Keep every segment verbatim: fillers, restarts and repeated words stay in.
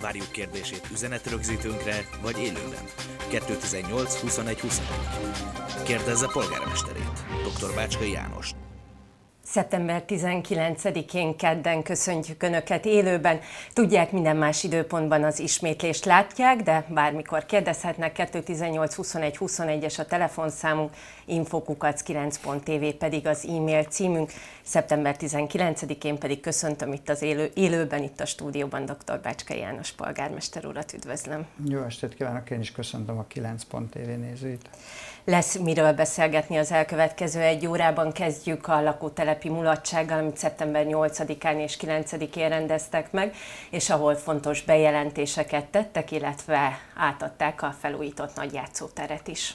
Várjuk kérdését üzenetrögzítőnkre vagy élőben. kettőtizennyolc huszonegy huszonegy. Kérdezze polgármesterét, dr. Bácskai Jánost. szeptember tizenkilencedikén kedden köszöntjük Önöket élőben. Tudják, minden más időpontban az ismétlést látják, de bármikor kérdezhetnek. kettőtizennyolc huszonegy huszonegyes a telefonszámunk, info kukac kilenc pont tv pedig az e-mail címünk. szeptember tizenkilencedikén pedig köszöntöm itt az élő, élőben, itt a stúdióban dr. Bácskai János polgármester urat, üdvözlöm. Jó estét kívánok, én is köszöntöm a kilenc pont tv nézőit. Lesz miről beszélgetni az elkövetkező egy órában. Kezdjük a lakótelepi mulatsággal, amit szeptember nyolcadikán és kilencedikén rendeztek meg, és ahol fontos bejelentéseket tettek, illetve átadták a felújított nagy játszóteret is.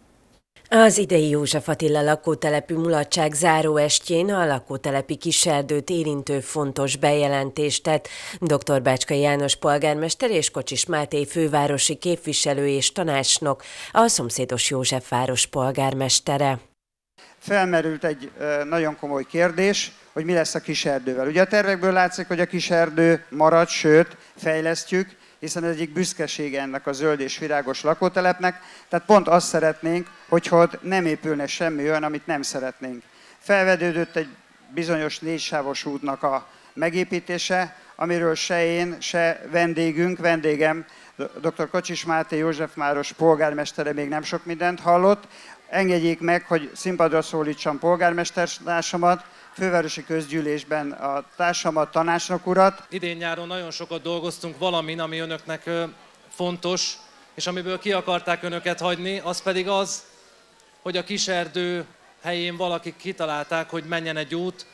Az idei József Attila lakótelepi mulatság záróestjén a lakótelepi kiserdőt érintő fontos bejelentést tett dr. Bácskai János polgármester és Kocsis Máté fővárosi képviselő és tanácsnok, a szomszédos Józsefváros polgármestere. Felmerült egy nagyon komoly kérdés, hogy mi lesz a kiserdővel. Ugye a tervekből látszik, hogy a kiserdő marad, sőt fejlesztjük, hiszen ez egyik büszkesége ennek a zöld és virágos lakótelepnek, tehát pont azt szeretnénk, hogyha ott nem épülne semmi olyan, amit nem szeretnénk. Felvedődött egy bizonyos négysávos útnak a megépítése, amiről se én, se vendégünk, vendégem, dr. Kocsis Máté Józsefváros polgármestere még nem sok mindent hallott. Engedjék meg, hogy színpadra szólítsam polgármestertársamat, fővárosi közgyűlésben a társamat, tanácsnok urat. Idén-nyáron nagyon sokat dolgoztunk valamin, ami önöknek fontos, és amiből ki akarták önöket hagyni, az pedig az, hogy a kiserdő helyén valakik kitalálták, hogy menjen egy út,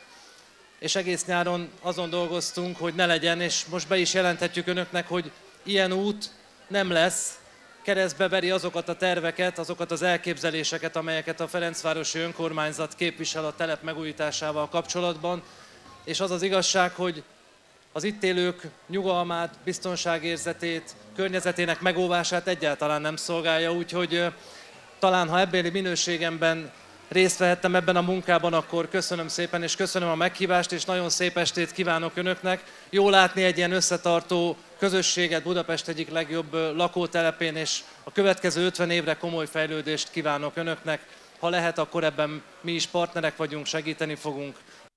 és egész nyáron azon dolgoztunk, hogy ne legyen, és most be is jelenthetjük önöknek, hogy ilyen út nem lesz. Keresztbe veri azokat a terveket, azokat az elképzeléseket, amelyeket a Ferencvárosi Önkormányzat képvisel a telep megújításával kapcsolatban. És az az igazság, hogy az itt élők nyugalmát, biztonságérzetét, környezetének megóvását egyáltalán nem szolgálja, úgyhogy talán ha ebbéli minőségemben részt vehettem ebben a munkában, akkor köszönöm szépen, és köszönöm a meghívást, és nagyon szép estét kívánok önöknek. Jó látni egy ilyen összetartó közösséget Budapest egyik legjobb lakótelepén, és a következő ötven évre komoly fejlődést kívánok önöknek. Ha lehet, akkor ebben mi is partnerek vagyunk, segíteni fogunk.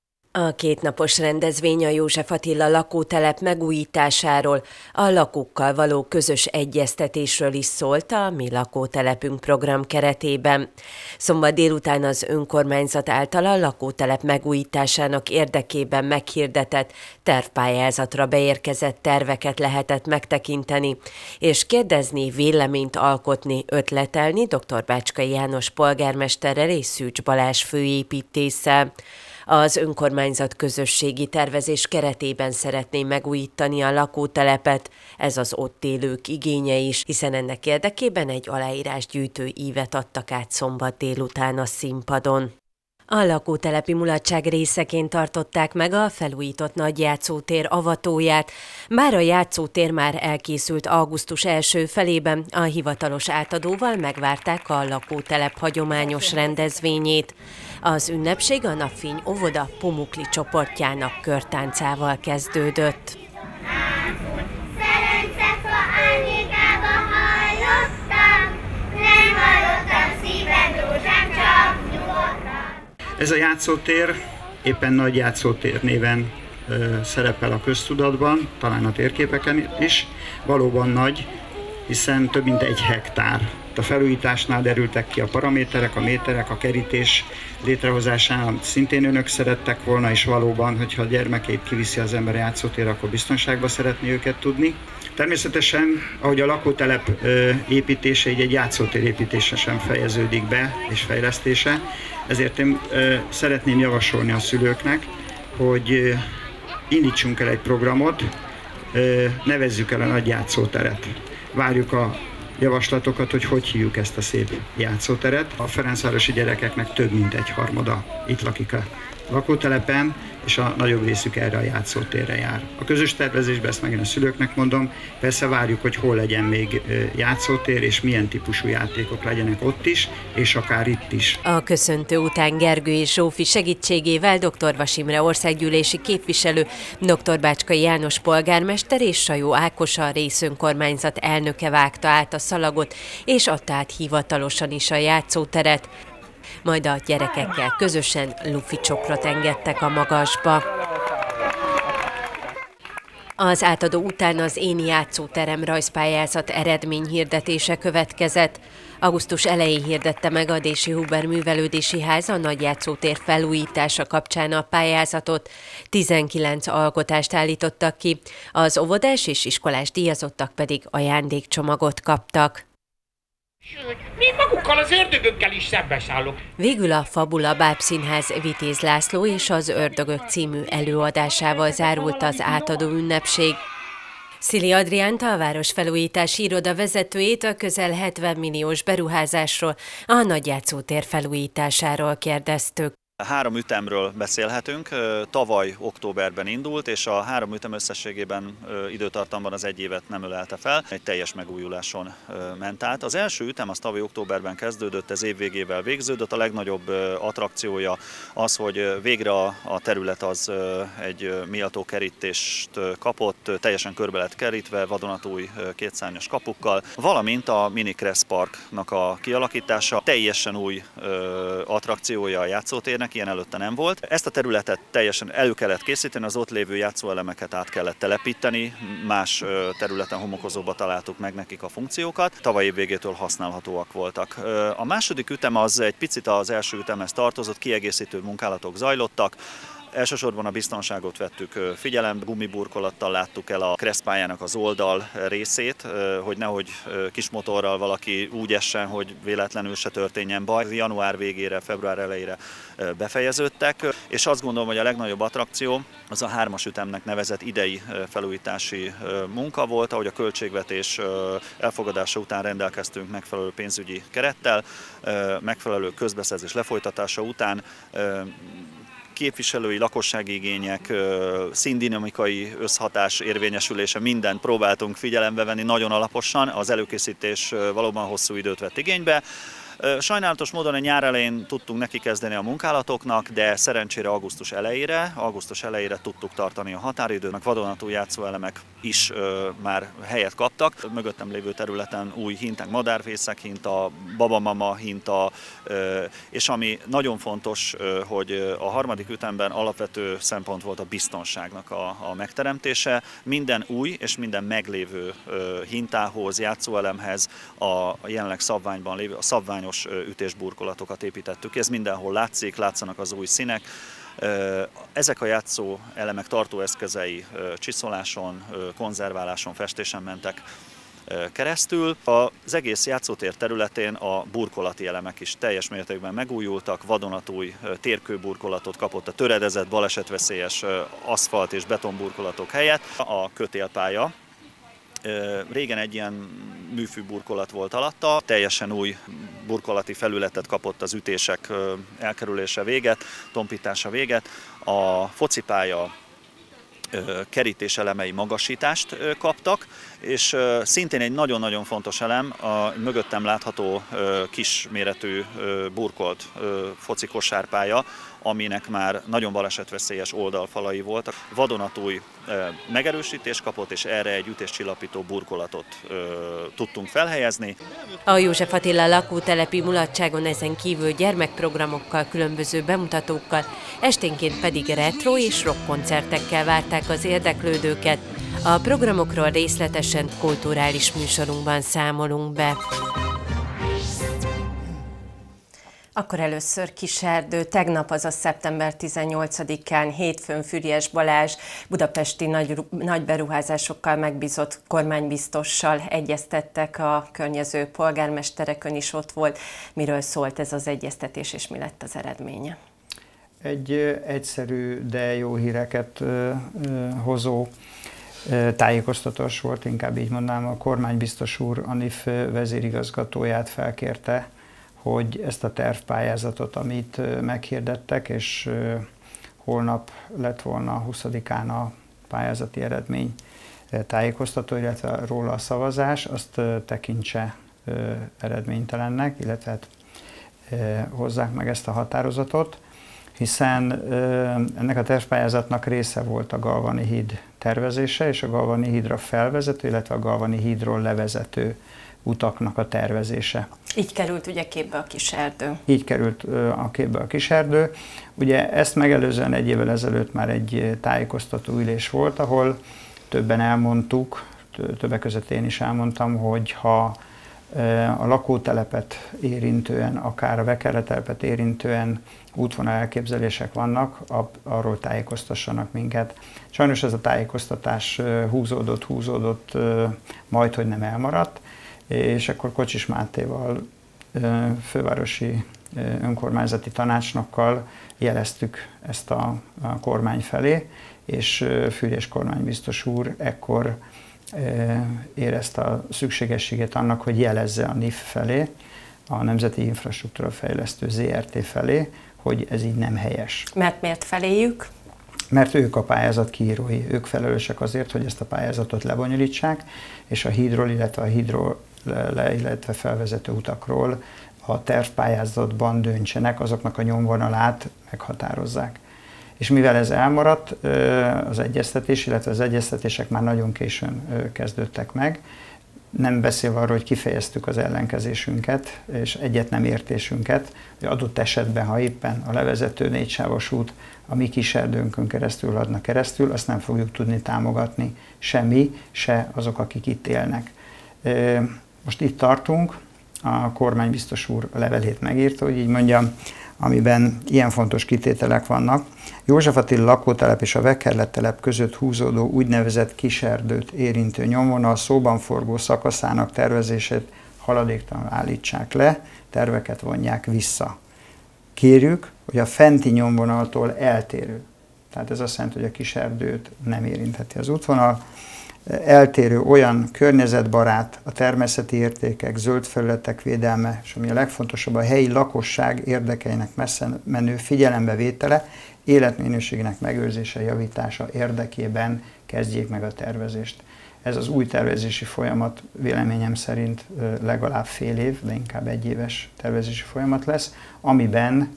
A kétnapos rendezvény a József Attila lakótelep megújításáról, a lakókkal való közös egyeztetésről is szólt a Mi lakótelepünk program keretében. Szombat délután az önkormányzat által a lakótelep megújításának érdekében meghirdetett tervpályázatra beérkezett terveket lehetett megtekinteni, és kérdezni, véleményt alkotni, ötletelni dr. Bácskai János polgármesterrel és Szűcs Balázs főépítésszel. Az önkormányzat közösségi tervezés keretében szeretné megújítani a lakótelepet, ez az ott élők igénye is, hiszen ennek érdekében egy aláírásgyűjtő ívet adtak át szombat délután a színpadon. A lakótelepi mulatság részeként tartották meg a felújított nagy játszótér avatóját. Bár a játszótér már elkészült augusztus első felében, a hivatalos átadóval megvárták a lakótelep hagyományos rendezvényét. Az ünnepség a Napfény óvoda Pumukli csoportjának körtáncával kezdődött. Ez a játszótér éppen Nagy Játszótér néven ö, szerepel a köztudatban, talán a térképeken is. Valóban nagy, hiszen több mint egy hektár. A felújításnál derültek ki a paraméterek, a méterek, a kerítés létrehozásánál szintén önök szerettek volna, és valóban, hogyha a gyermekét kiviszi az ember a játszótérre, akkor biztonságban szeretné őket tudni. Természetesen, ahogy a lakótelep építése, így egy játszótér építése sem fejeződik be, és fejlesztése, ezért én szeretném javasolni a szülőknek, hogy indítsunk el egy programot, nevezzük el a nagy játszóteret. Várjuk a javaslatokat, hogy hogy hívjuk ezt a szép játszóteret. A ferencvárosi gyerekeknek több mint egy harmada itt lakik a lakótelepen, és a nagyobb részük erre a játszótérre jár. A közös tervezésben, ezt megint a szülőknek mondom, persze várjuk, hogy hol legyen még játszótér, és milyen típusú játékok legyenek ott is, és akár itt is. A köszöntő után Gergő és Zsófi segítségével dr. Vas Imre országgyűlési képviselő, dr. Bácskai János polgármester és Sajó Ákos a részönkormányzat elnöke vágta át a szalagot, és adta át hivatalosan is a játszóteret. Majd a gyerekekkel közösen lufi csokrot engedtek a magasba. Az átadó után az Én játszóterem rajzpályázat eredményhirdetése következett. Augusztus elején hirdette meg a Dési Huber Művelődési Ház a nagyjátszótér felújítása kapcsán a pályázatot. tizenkilenc alkotást állítottak ki, az óvodás és iskolás díjazottak pedig ajándékcsomagot kaptak. Sőt, mi magukkal az ördögökkel is szembeszállok. Végül a Fabula Bábszínház Vitéz László és az Ördögök című előadásával zárult az átadó ünnepség. Szili Adriánt, a városfelújítási iroda vezetőjét a közel hetven milliós beruházásról, a nagyjátszótér felújításáról kérdeztük. Három ütemről beszélhetünk, tavaly októberben indult, és a három ütem összességében időtartamban az egy évet nem ölelte fel, egy teljes megújuláson ment át. Az első ütem az tavaly októberben kezdődött, ez év végével végződött, a legnagyobb attrakciója az, hogy végre a terület az egy méltó kerítést kapott, teljesen körbe lett kerítve, vadonatúj kétszárnyas kapukkal, valamint a Mini Kressz Parknak a kialakítása, teljesen új attrakciója a játszótérnek, ilyen előtte nem volt. Ezt a területet teljesen elő kellett készíteni, az ott lévő játszóelemeket át kellett telepíteni, más területen homokozóba találtuk meg nekik a funkciókat, tavaly év végétől használhatóak voltak. A második ütem az egy picit az első ütemhez tartozott, kiegészítő munkálatok zajlottak. Elsősorban a biztonságot vettük figyelembe, gumiburkolattal láttuk el a keresztpályának az oldal részét, hogy nehogy kis motorral valaki úgy essen, hogy véletlenül se történjen baj. Január végére, február elejére befejeződtek, és azt gondolom, hogy a legnagyobb attrakció az a hármas ütemnek nevezett idei felújítási munka volt, ahogy a költségvetés elfogadása után rendelkeztünk megfelelő pénzügyi kerettel, megfelelő közbeszerzés lefolytatása után képviselői, lakossági igények, színdinamikai összhatás érvényesülése, mindent próbáltunk figyelembe venni nagyon alaposan, az előkészítés valóban hosszú időt vett igénybe. Sajnálatos módon a nyár elején tudtunk neki kezdeni a munkálatoknak, de szerencsére augusztus elejére, augusztus elejére tudtuk tartani a határidőnek, vadonatúj játszóelemek is ö, már helyet kaptak. Mögöttem lévő területen új hinták, madárfészek hinta, babamama hinta, ö, és ami nagyon fontos, ö, hogy a harmadik ütemben alapvető szempont volt a biztonságnak a, a megteremtése. Minden új és minden meglévő ö, hintához, játszóelemhez a jelenleg szabványban lévő, a szabvány ütésburkolatokat építettük. Ez mindenhol látszik, látszanak az új színek. Ezek a játszó elemek tartóeszközei csiszoláson, konzerváláson, festésen mentek keresztül. Az egész játszótér területén a burkolati elemek is teljes mértékben megújultak, vadonatúj térkőburkolatot kapott a töredezett, balesetveszélyes aszfalt és betonburkolatok helyett. A kötélpálya régen egy ilyen műfű burkolat volt alatta, teljesen új burkolati felületet kapott az ütések elkerülése véget, tompítása véget. A focipálya kerítés elemei magasítást kaptak, és szintén egy nagyon-nagyon fontos elem, a mögöttem látható kisméretű burkolt foci kosárpálya, aminek már nagyon balesetveszélyes oldalfalai voltak. Vadonatúj megerősítést kapott, és erre egy ütéscsillapító burkolatot tudtunk felhelyezni. A József Attila lakótelepi mulatságon ezen kívül gyermekprogramokkal, különböző bemutatókkal, esténként pedig retro és rockkoncertekkel várták az érdeklődőket. A programokról részletesen kulturális műsorunkban számolunk be. Akkor először Kiserdő. Tegnap, azaz szeptember tizennyolcadikán, hétfőn Füriyes Balázs budapesti nagy, nagy beruházásokkal megbízott kormánybiztossal egyeztettek, a környező polgármesterek, ön is ott volt. Miről szólt ez az egyeztetés, és mi lett az eredménye? Egy egyszerű, de jó híreket hozó tájékoztatás volt, inkább így mondanám. A kormánybiztos úr a NIF vezérigazgatóját felkérte, hogy ezt a tervpályázatot, amit meghirdettek, és holnap lett volna huszadikán a pályázati eredmény tájékoztató, illetve róla a szavazás, azt tekintse eredménytelennek, illetve hát hozzák meg ezt a határozatot, hiszen ennek a tervpályázatnak része volt a Galvani híd tervezése, és a Galvani hídra felvezető, illetve a Galvani hídról levezető utaknak a tervezése. Így került ugye képbe a Kiserdő. Így került a képbe a Kiserdő. Ugye ezt megelőzően egy évvel ezelőtt már egy tájékoztató ülés volt, ahol többen elmondtuk, többek között én is elmondtam, hogy ha a lakótelepet érintően, akár a Vekerletelepet érintően útvonal elképzelések vannak, arról tájékoztassanak minket. Sajnos ez a tájékoztatás húzódott, húzódott, majd, hogy nem elmaradt, és akkor Kocsis Mátéval, fővárosi önkormányzati tanácsnokkal jeleztük ezt a, a kormány felé, és Füriyes kormánybiztos úr ekkor érezte a szükségességet annak, hogy jelezze a en i ef felé, a Nemzeti Infrastruktúra Fejlesztő zé er té felé, hogy ez így nem helyes. Mert miért feléjük? Mert ők a pályázat kiírói, ők felelősek azért, hogy ezt a pályázatot lebonyolítsák, és a hídról, illetve a hídról le, illetve felvezető utakról a tervpályázatban döntsenek, azoknak a nyomvonalát meghatározzák. És mivel ez elmaradt, az egyeztetés, illetve az egyeztetések már nagyon későn kezdődtek meg, nem beszélve arról, hogy kifejeztük az ellenkezésünket, és egyet nem értésünket, hogy adott esetben, ha éppen a levezető négysávos út a mi Kiserdőnkön keresztül adna keresztül, azt nem fogjuk tudni támogatni, se mi, se azok, akik itt élnek. Most itt tartunk, a kormánybiztos úr a levelét megírta, hogy így mondjam, amiben ilyen fontos kitételek vannak. József Attila lakótelep és a Vekerletelep között húzódó úgynevezett Kiserdőt érintő nyomvonal szóban forgó szakaszának tervezését haladéktalanul állítsák le, terveket vonják vissza. Kérjük, hogy a fenti nyomvonaltól eltérő, tehát ez azt jelenti, hogy a Kiserdőt nem érintheti az útvonal, eltérő olyan környezetbarát, a természeti értékek, zöld felületek védelme, és ami a legfontosabb, a helyi lakosság érdekeinek messze menő figyelembevétele, életminőségének megőrzése, javítása érdekében kezdjék meg a tervezést. Ez az új tervezési folyamat véleményem szerint legalább fél év, de inkább egy éves tervezési folyamat lesz, amiben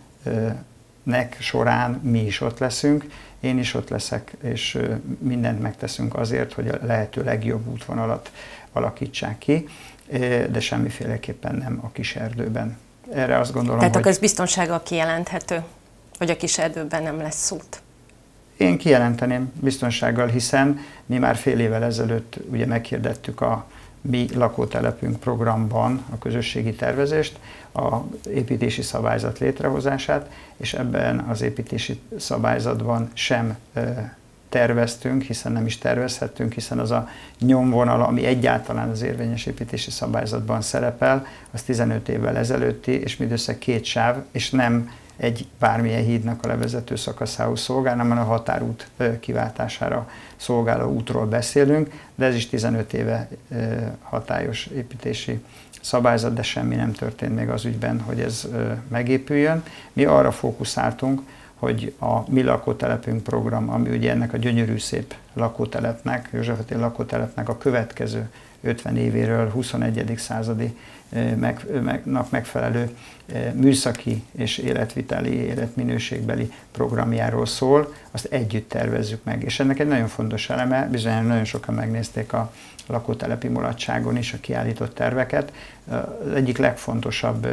nek során mi is ott leszünk, én is ott leszek, és mindent megteszünk azért, hogy a lehető legjobb útvonalat alakítsák ki, de semmiféleképpen nem a Kiserdőben. Erre azt gondolom, Tehát hogy... a közbiztonsággal kijelenthető, hogy a Kiserdőben nem lesz út? Én kijelenteném biztonsággal, hiszen mi már fél évvel ezelőtt ugye meghirdettük a mi lakótelepünk programban a közösségi tervezést, az építési szabályzat létrehozását, és ebben az építési szabályzatban sem terveztünk, hiszen nem is tervezhettünk, hiszen az a nyomvonal, ami egyáltalán az érvényes építési szabályzatban szerepel, az tizenöt évvel ezelőtti, és mindössze két sáv, és nem egy bármilyen hídnak a levezető szakaszához szolgál, hanem a határút kiváltására szolgáló útról beszélünk, de ez is tizenöt éve hatályos építési szabályzat, de semmi nem történt még az ügyben, hogy ez megépüljön. Mi arra fókuszáltunk, hogy a mi lakótelepünk program, ami ugye ennek a gyönyörű szép lakótelepnek, József Attila lakótelepnek a következő ötven évéről, huszonegyedik századi meg, megnak megfelelő műszaki és életviteli, életminőségbeli programjáról szól, azt együtt tervezzük meg. És ennek egy nagyon fontos eleme, bizonyosan nagyon sokan megnézték a lakótelepi mulatságon is a kiállított terveket. Az egyik legfontosabb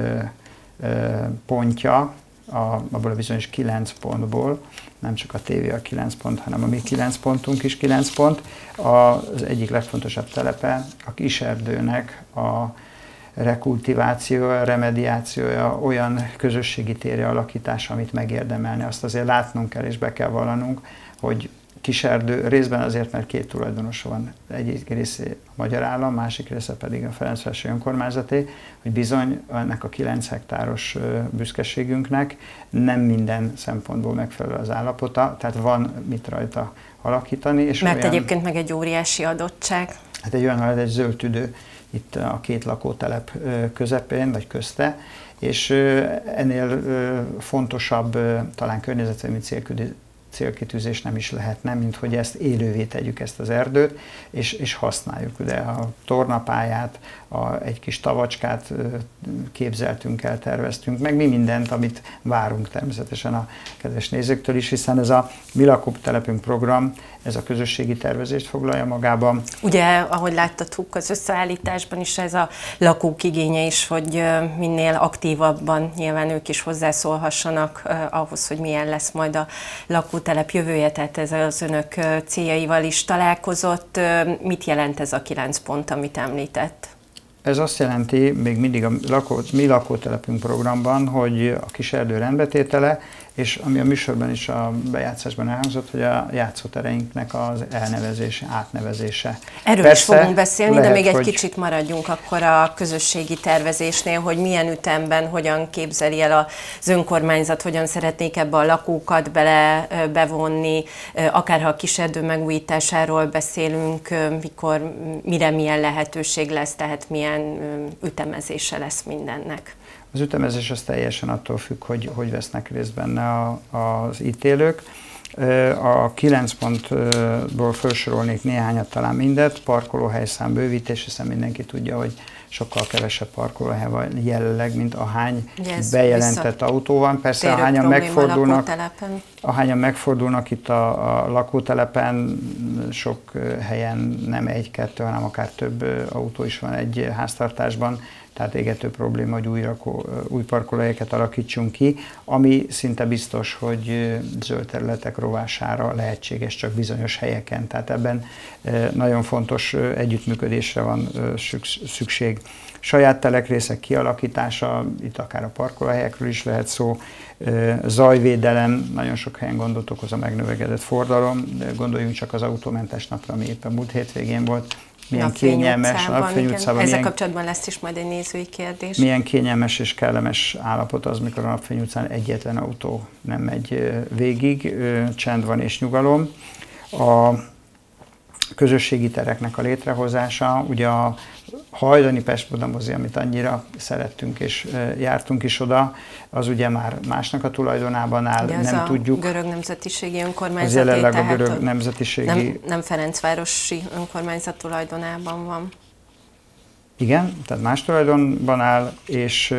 pontja, a, abból a bizonyos kilenc pontból, nem csak a tévé a kilenc pont, hanem a mi kilenc pontunk is kilenc pont, az egyik legfontosabb telepe a Kiserdőnek a rekultivációja, remediációja, olyan közösségi térre alakítása, amit megérdemelne. Azt azért látnunk kell és be kell vallanunk, hogy Kiserdő részben azért, mert két tulajdonosa van, egyik része a magyar állam, másik része pedig a Ferencvárosi önkormányzaté, hogy bizony ennek a kilenc hektáros büszkeségünknek nem minden szempontból megfelelő az állapota, tehát van mit rajta alakítani. És mert olyan, egyébként meg egy óriási adottság. Hát egy olyan, egy zöld tüdő itt a két lakótelep közepén, vagy közte, és ennél fontosabb, talán környezetvédelmi célkitűzés nem is lehetne, mint hogy ezt élővé tegyük, ezt az erdőt, és, és használjuk. De a tornapályát, a, egy kis tavacskát képzeltünk el, terveztünk, meg mi mindent, amit várunk természetesen a kedves nézőktől is, hiszen ez a Mi lakótelepünk program, ez a közösségi tervezést foglalja magában. Ugye, ahogy láttatok az összeállításban is, ez a lakók igénye is, hogy minél aktívabban nyilván ők is hozzászólhassanak ahhoz, hogy milyen lesz majd a lakótelep jövője, tehát ez az önök céljaival is találkozott. Mit jelent ez a kilenc pont, amit említett? Ez azt jelenti, még mindig a lakó, Mi lakótelepünk programban, hogy a kiserdő rendbetétele, és ami a műsorban is a bejátszásban elhangzott, hogy a játszótereinknek az elnevezése, átnevezése. Erről Persze, is fogunk beszélni, lehet, de még egy hogy... kicsit maradjunk akkor a közösségi tervezésnél, hogy milyen ütemben, hogyan képzeli el az önkormányzat, hogyan szeretnék ebbe a lakókat bele bevonni, akár ha a kiserdő megújításáról beszélünk, mikor, mire milyen lehetőség lesz, tehát milyen ütemezése lesz mindennek. Az ütemezés az teljesen attól függ, hogy hogy vesznek részt benne a, az ítélők. A kilenc pontból felsorolnék néhányat, talán mindet. Parkolóhelyszám bővítés, hiszen mindenki tudja, hogy sokkal kevesebb parkolóhely van jelenleg, mint ahány yes, bejelentett autó van. Persze ahányan megfordulnak, ahányan megfordulnak itt a, a lakótelepen, sok helyen nem egy-kettő, hanem akár több autó is van egy háztartásban. Tehát égető probléma, hogy új, rakó, új parkolóhelyeket alakítsunk ki, ami szinte biztos, hogy zöld területek rovására lehetséges csak bizonyos helyeken. Tehát ebben nagyon fontos együttműködésre van szükség. Saját telekrészek kialakítása, itt akár a parkolóhelyekről is lehet szó, zajvédelem, nagyon sok helyen gondot okoz a megnövekedett forgalom, de gondoljunk csak az autómentes napra, ami éppen múlt hétvégén volt. Milyen Napfény kényelmes, Napfény utcában. Ezzel milyen, kapcsolatban lesz is majd egy nézői kérdés. Milyen kényelmes és kellemes állapot az, mikor a Napfény utcán egyetlen autó nem megy végig, csend van és nyugalom. A közösségi tereknek a létrehozása, ugye a hajdani Pest-Budamozi, amit annyira szerettünk és jártunk is oda, az ugye már másnak a tulajdonában áll, ugye nem a tudjuk. Görög Nemzetiségi Önkormányzat. Az jelenleg a Görög Nemzetiségi... Nem, nem Ferencvárosi Önkormányzat tulajdonában van. Igen, tehát más tulajdonban áll, és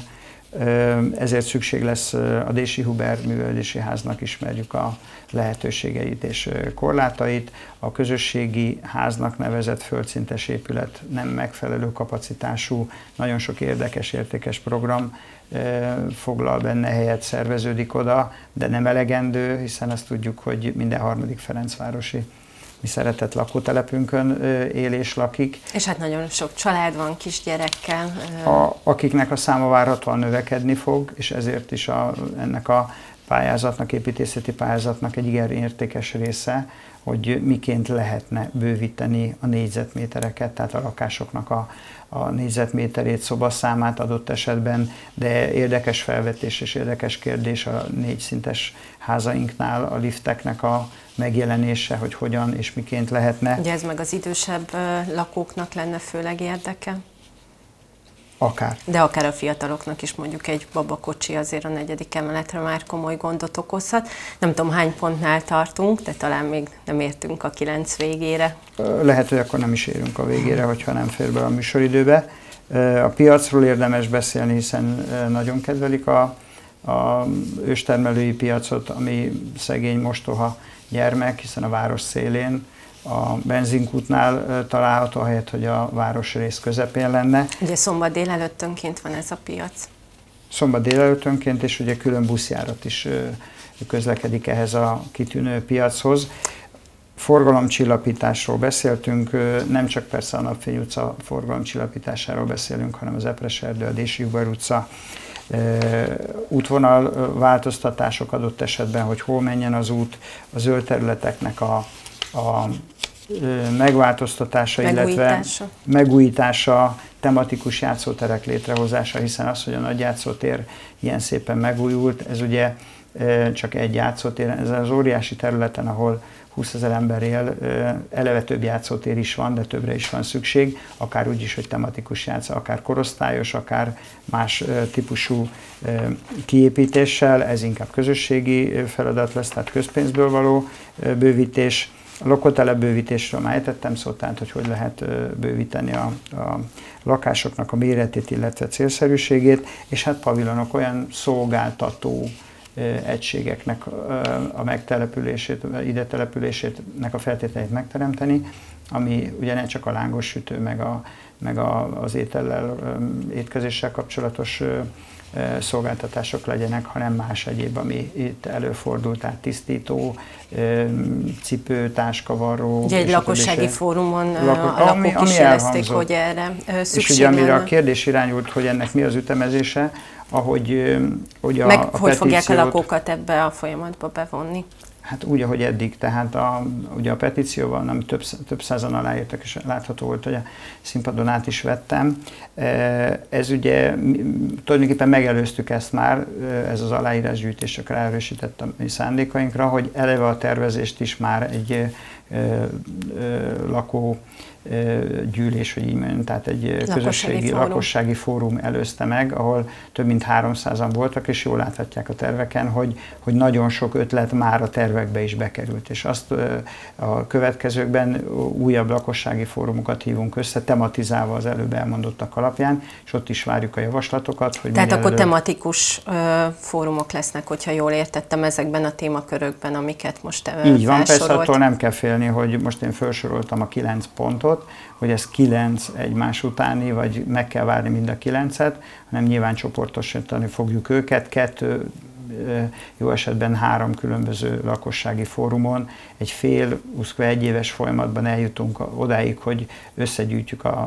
ezért szükség lesz a Dési Huber Művelődési Háznak, ismerjük a lehetőségeit és korlátait. A közösségi háznak nevezett földszintes épület nem megfelelő kapacitású, nagyon sok érdekes, értékes program foglal benne helyet, szerveződik oda, de nem elegendő, hiszen azt tudjuk, hogy minden harmadik ferencvárosi mi szeretett lakótelepünkön él és lakik. És hát nagyon sok család van kisgyerekkel. A, akiknek a száma várhatóan növekedni fog, és ezért is a, ennek a pályázatnak, építészeti pályázatnak egy igen értékes része, hogy miként lehetne bővíteni a négyzetmétereket, tehát a lakásoknak a, a négyzetméterét, szobaszámát adott esetben, de érdekes felvetés és érdekes kérdés a négyszintes házainknál a lifteknek a megjelenése, hogy hogyan és miként lehetne. Ugye ez meg az idősebb lakóknak lenne főleg érdeke? Akár. De akár a fiataloknak is mondjuk egy babakocsi azért a negyedik emeletre már komoly gondot okozhat. Nem tudom, hány pontnál tartunk, de talán még nem értünk a kilenc végére. Lehet, hogy akkor nem is érünk a végére, hogyha nem fér be a műsoridőbe. A piacról érdemes beszélni, hiszen nagyon kedvelik a, a őstermelői piacot, ami szegény mostoha gyermek, hiszen a város szélén, a benzinkútnál található, helyett, hogy a városrész közepén lenne. Ugye szombat délelőttönként van ez a piac. Szombat délelőttönként, és ugye külön buszjárat is közlekedik ehhez a kitűnő piachoz. Forgalomcsillapításról beszéltünk, nem csak persze a Napfény utca forgalomcsillapításáról beszélünk, hanem az Epres-erdő, a Dési Huber utca, útvonal változtatások adott esetben, hogy hol menjen az út, a zöld területeknek a, a megváltoztatása, megújítása. illetve megújítása, tematikus játszóterek létrehozása, hiszen az, hogy a nagy játszótér ilyen szépen megújult, ez ugye csak egy játszótér. Ezen az óriási területen, ahol húszezer ember él, eleve több játszótér is van, de többre is van szükség, akár úgy is, hogy tematikus játszó, akár korosztályos, akár más típusú kiépítéssel, ez inkább közösségi feladat lesz, tehát közpénzből való bővítés. A lakótelep bővítésről már ejtettem szó, tehát hogy hogy lehet bővíteni a, a lakásoknak a méretét, illetve célszerűségét, és hát pavilonok, olyan szolgáltató egységeknek a megtelepülését, ide településének a feltételeit megteremteni, ami ugye ne csak a lángos sütő, meg, a, meg a, az étellel, étkezéssel kapcsolatos szolgáltatások legyenek, hanem más egyéb, ami itt előfordult, tehát tisztító, cipő, táskavarró. Ugye egy lakossági fórumon Lako- a lakók ami, is jelezték, hogy erre szükség. És ugye amire a kérdés irányult, hogy ennek mi az ütemezése, ahogy, hogy a, Meg a hogy petíciót, fogják a lakókat ebbe a folyamatba bevonni? Hát úgy, ahogy eddig, tehát a, ugye a petícióval nem több, több százan aláírtak, és látható volt, hogy a színpadon át is vettem. Ez ugye tulajdonképpen megelőztük ezt már, ez az aláírásgyűjtés csak ráerősített a mi szándékainkra, hogy eleve a tervezést is már egy ö, ö, lakó gyűlés, hogy így mondjam, tehát egy lakossági közösségi fórum. lakossági fórum előzte meg, ahol több mint háromszázan voltak, és jól láthatják a terveken, hogy, hogy nagyon sok ötlet már a tervekbe is bekerült, és azt a következőkben újabb lakossági fórumokat hívunk össze, tematizálva az előbb elmondottak alapján, és ott is várjuk a javaslatokat. Hogy tehát akkor előbb... tematikus uh, fórumok lesznek, hogyha jól értettem, ezekben a témakörökben, amiket most uh, Így van, persze attól nem kell félni, hogy most én felsoroltam a kilenc pontot, hogy ez kilenc egymás utáni, vagy meg kell várni mind a kilencet, hanem nyilván csoportosítani fogjuk őket. Kettő, jó esetben három különböző lakossági fórumon, egy fél, húsz egy éves folyamatban eljutunk odáig, hogy összegyűjtjük a,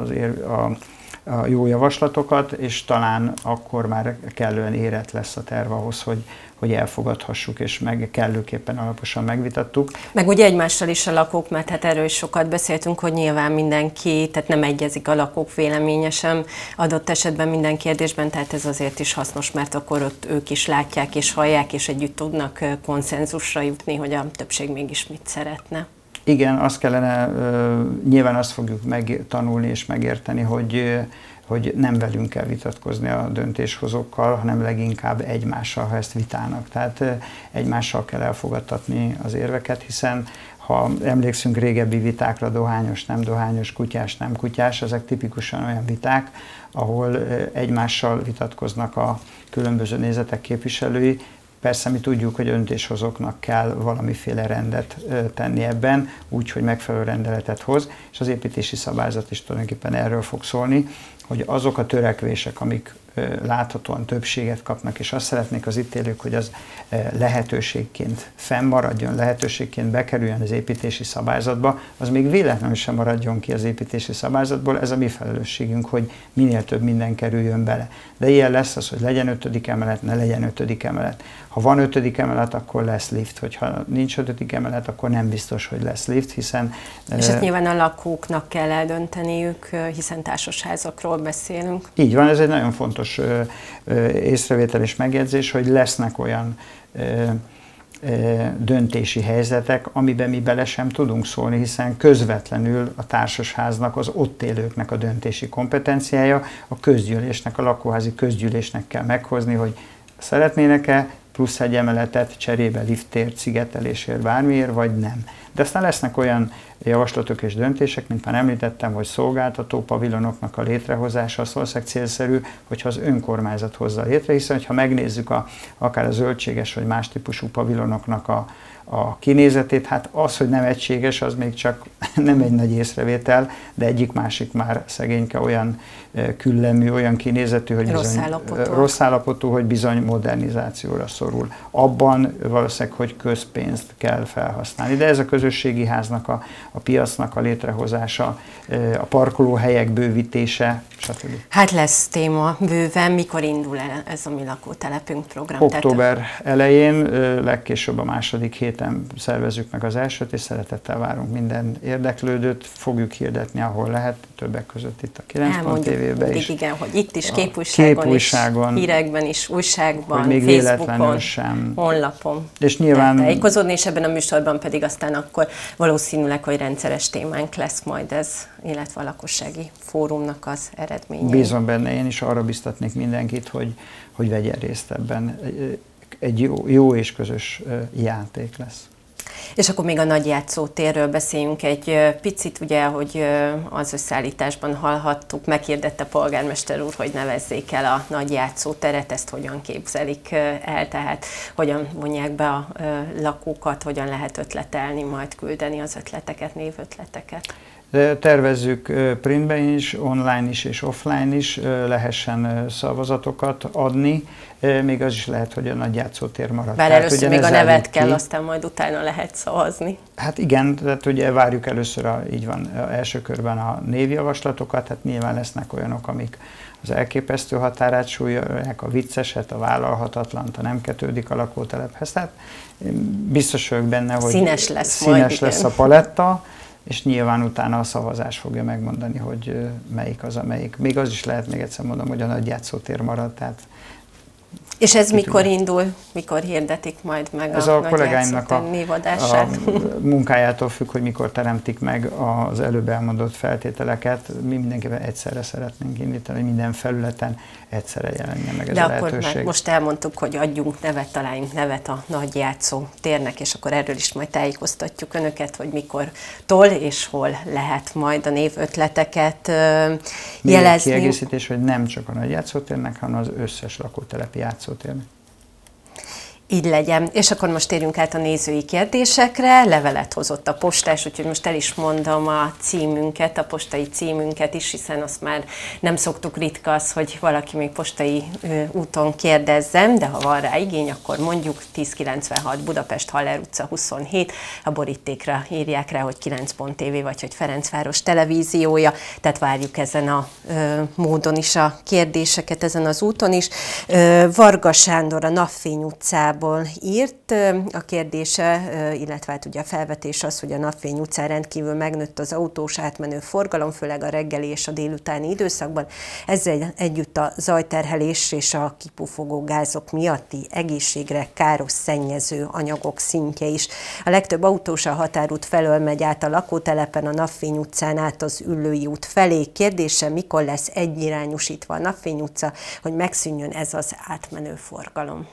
a, a, a jó javaslatokat, és talán akkor már kellően érett lesz a terv ahhoz, hogy hogy elfogadhassuk, és meg kellőképpen alaposan megvitattuk. Meg ugye egymással is a lakók, mert hát erről is sokat beszéltünk, hogy nyilván mindenki, tehát nem egyezik a lakók véleménye sem adott esetben minden kérdésben, tehát ez azért is hasznos, mert akkor ott ők is látják és hallják, és együtt tudnak konszenzusra jutni, hogy a többség mégis mit szeretne. Igen, azt kellene, nyilván azt fogjuk megtanulni és megérteni, hogy hogy nem velünk kell vitatkozni a döntéshozókkal, hanem leginkább egymással, ha ezt vitának. Tehát egymással kell elfogadtatni az érveket, hiszen ha emlékszünk régebbi vitákra, dohányos, nem dohányos, kutyás, nem kutyás, ezek tipikusan olyan viták, ahol egymással vitatkoznak a különböző nézetek képviselői. Persze mi tudjuk, hogy döntéshozóknak kell valamiféle rendet tenni ebben, úgy, hogy megfelelő rendeletet hoz, és az építési szabályzat is tulajdonképpen erről fog szólni, hogy azok a törekvések, amik láthatóan többséget kapnak, és azt szeretnék az itt élők, hogy az lehetőségként fennmaradjon, lehetőségként bekerüljön az építési szabályzatba, az még véletlenül sem maradjon ki az építési szabályzatból, ez a mi felelősségünk, hogy minél több minden kerüljön bele. De ilyen lesz az, hogy legyen ötödik emelet, ne legyen ötödik emelet. Ha van ötödik emelet, akkor lesz lift, hogyha nincs ötödik emelet, akkor nem biztos, hogy lesz lift, hiszen... És ezt nyilván a lakóknak kell eldönteniük, hiszen társasházakról beszélünk. Így van, ez egy nagyon fontos ö, ö, észrevétel és megjegyzés, hogy lesznek olyan ö, ö, döntési helyzetek, amiben mi bele sem tudunk szólni, hiszen közvetlenül a társasháznak, az ott élőknek a döntési kompetenciája, a közgyűlésnek, a lakóházi közgyűlésnek kell meghozni, hogy szeretnének-e plusz egy emeletet cserébe liftért, szigetelésért, bármiért, vagy nem. De aztán lesznek olyan javaslatok és döntések, mint már említettem, hogy szolgáltató pavilonoknak a létrehozása az valószínűleg célszerű, hogyha az önkormányzat hozza létre, hiszen ha megnézzük a, akár a zöldséges vagy más típusú pavilonoknak a, a kinézetét, hát az, hogy nem egységes, az még csak nem egy nagy észrevétel, de egyik-másik már szegényke olyan küllemű, olyan kinézetű, hogy rossz bizony állapotú. rossz állapotú, hogy bizony modernizációra szorul. Abban valószínűleg, hogy közpénzt kell felhasználni. De ez a közösségi háznak, a, a piacnak a létrehozása, a parkolóhelyek bővítése, stb. Hát lesz téma bőven. Mikor indul el ez a Mi Lakótelepünk program? Október elején, legkésőbb a második hét héten szervezzük meg az elsőt, és szeretettel várunk minden érdeklődőt, fogjuk hirdetni, ahol lehet, többek között itt a kilenc pont té vében is. Igen, hogy itt is, képújságon, képújságon is, hírekben is, újságban, még Facebookon, sem. honlapon. És nyilván... tájékozódni, és ebben a műsorban pedig aztán akkor valószínűleg, hogy rendszeres témánk lesz majd ez, illetve a lakossági fórumnak az eredménye. Bízom benne, én is arra biztatnék mindenkit, hogy, hogy vegyen részt ebben. Egy jó, jó és közös játék lesz. És akkor még a nagy játszótérről beszéljünk egy picit, ugye, hogy az összeállításban hallhattuk, meghirdette polgármester úr, hogy nevezzék el a nagy játszóteret, ezt hogyan képzelik el, tehát hogyan vonják be a lakókat, hogyan lehet ötletelni, majd küldeni az ötleteket, névötleteket. Tervezzük printben is, online is és offline is, lehessen szavazatokat adni, még az is lehet, hogy a nagy játszótér marad. Bár tehát, először még a nevet kell, ki. Aztán majd utána lehet szavazni. Hát igen, tehát ugye várjuk először, a, így van, a első körben a névjavaslatokat, hát nyilván lesznek olyanok, amik az elképesztő határát súlyolják, a vicceset, a vállalhatatlant, a nem kötődik a lakótelephez. Tehát biztos vagyok benne, hogy színes lesz, színes majd, lesz igen. a paletta, és nyilván utána a szavazás fogja megmondani, hogy melyik az, amelyik. Még az is lehet, még egyszer mondom, hogy a nagy játszótér marad. Tehát és ez mikor tudja. indul, mikor hirdetik majd meg ez a, a nagy kollégáimnak a, névadását? a munkájától függ, hogy mikor teremtik meg az előbb elmondott feltételeket. Mi mindenképpen egyszerre szeretnénk indítani, hogy minden felületen egyszerre jelenjen meg ez De a akkor lehetőség. Meg most elmondtuk, hogy adjunk nevet, találjunk nevet a nagy játszó térnek, és akkor erről is majd tájékoztatjuk önöket, hogy mikortól és hol lehet majd a névötleteket Még jelezni. Egy kiegészítés, hogy nem csak a nagy játszótérnek, hanem az összes lakótelepi játszótérnek. Így legyen. És akkor most térjünk át a nézői kérdésekre. Levelet hozott a postás, úgyhogy most el is mondom a címünket, a postai címünket is, hiszen azt már nem szoktuk, ritka az, hogy valaki még postai úton kérdezzem, de ha van rá igény, akkor mondjuk tízkilencvenhat Budapest, Haller utca huszonhét, a borítékra írják rá, hogy kilenc pont té vé vagy hogy Ferencváros televíziója, tehát várjuk ezen a ö, módon is a kérdéseket, ezen az úton is. Ö, Varga Sándor a Napfény utcában írt a kérdése, illetve hát ugye a felvetés az, hogy a Napfény utcán rendkívül megnőtt az autós átmenő forgalom, főleg a reggeli és a délutáni időszakban. Ezzel együtt a zajterhelés és a kipufogó gázok miatti egészségre káros szennyező anyagok szintje is. A legtöbb autós a határút felől megy át a lakótelepen, a Napfény utcán át az Üllői út felé. Kérdése, mikor lesz egyirányosítva a Napfény utca, hogy megszűnjön ez az átmenő forgalom?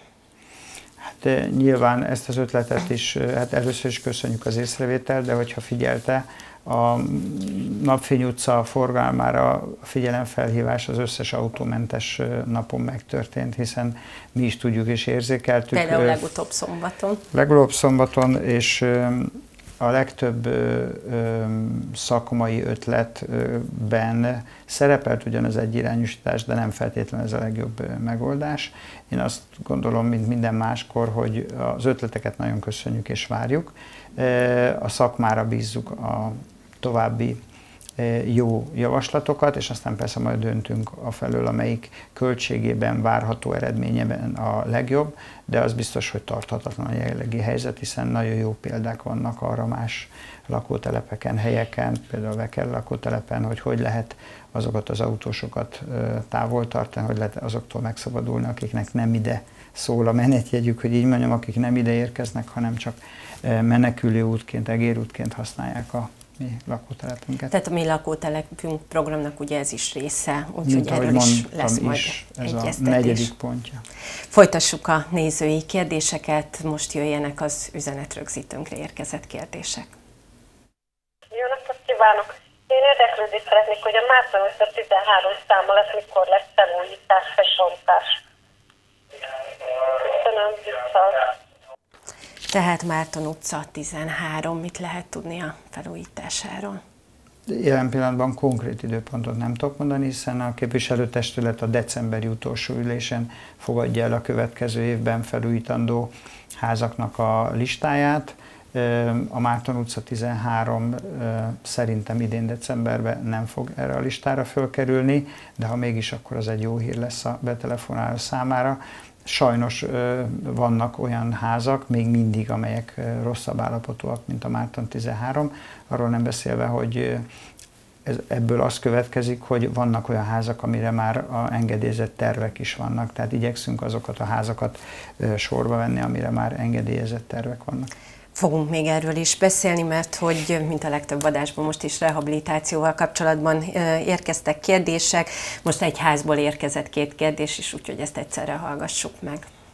Hát nyilván ezt az ötletet is, hát először is köszönjük az észrevételt, de hogyha figyelte, a Napfény utca forgalmára a figyelemfelhívás az összes autómentes napon megtörtént, hiszen mi is tudjuk és érzékeltük. Például legutóbb szombaton. Legutóbb szombaton, és a legtöbb ö, ö, szakmai ötletben szerepelt ugyan az egyirányosítás, de nem feltétlenül ez a legjobb ö, megoldás. Én azt gondolom, mint minden máskor, hogy az ötleteket nagyon köszönjük és várjuk. A szakmára bízzuk a további jó javaslatokat, és aztán persze majd döntünk afelől, amelyik költségében, várható eredményeben a legjobb, de az biztos, hogy tarthatatlan a jelenlegi helyzet, hiszen nagyon jó példák vannak arra más lakótelepeken, helyeken, például a Veker lakótelepen, hogy hogy lehet azokat az autósokat távol tartani, hogy lehet azoktól megszabadulni, akiknek nem ide szól a menetjegyük, hogy így mondjam, akik nem ide érkeznek, hanem csak menekülő útként, egérútként használják a mi lakótelepünket. Tehát a mi lakótelepünk programnak ugye ez is része, úgyhogy erről is lesz majd is, ez egyeztetés. A negyedik pontja. Folytassuk a nézői kérdéseket, most jöjjenek az üzenetrögzítőnkre érkezett kérdések. Jó napot kívánok! Én érdeklődni szeretnék, hogy a Márton utca tizenhárom száma lesz, mikor lesz felújítás vagy bontás. Köszönöm, viszont. Tehát Márton utca tizenhárom, mit lehet tudni a felújításáról? Jelen pillanatban konkrét időpontot nem tudok mondani, hiszen a képviselőtestület a decemberi utolsó ülésen fogadja el a következő évben felújítandó házaknak a listáját. A Márton utca tizenhárom szerintem idén decemberben nem fog erre a listára fölkerülni, de ha mégis, akkor az egy jó hír lesz a betelefonáló számára. Sajnos vannak olyan házak, még mindig, amelyek rosszabb állapotúak, mint a Márton tizenhárom, arról nem beszélve, hogy ez, ebből az következik, hogy vannak olyan házak, amire már a engedélyezett tervek is vannak, tehát igyekszünk azokat a házakat sorba venni, amire már engedélyezett tervek vannak. Fogunk még erről is beszélni, mert hogy, mint a legtöbb adásban, most is rehabilitációval kapcsolatban érkeztek kérdések. Most egy házból érkezett két kérdés is, úgyhogy ezt egyszerre hallgassuk meg.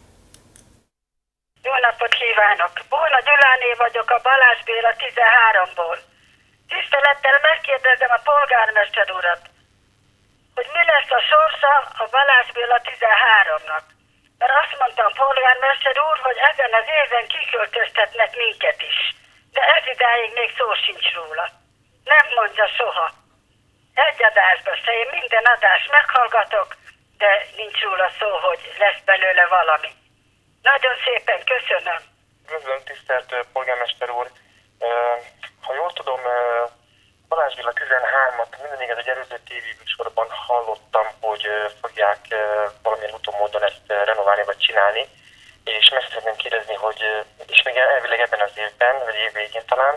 Jó napot kívánok! Bóna Gyuláné vagyok a Balázs Béla tizenháromból. Tisztelettel megkérdezem a polgármester urat, hogy mi lesz a sorsa a Balázs Béla tizenháromnak. Mert azt mondtam, polgármester úr, hogy ezen az éven kiköltöztetnek minket is. De ez idáig még szó sincs róla. Nem mondja soha. Egy adásba se, én minden adást meghallgatok, de nincs róla szó, hogy lesz belőle valami. Nagyon szépen köszönöm. Üdvözlöm, tisztelt polgármester úr. Ha jól tudom, Balázs Béla tizenhármat mindig egy előző tévéműsorban hallottam, hogy fogják valamilyen úton módon ezt renoválni vagy csinálni, és meg szeretném kérdezni, hogy és még elvileg ebben az évben, vagy év végén talán,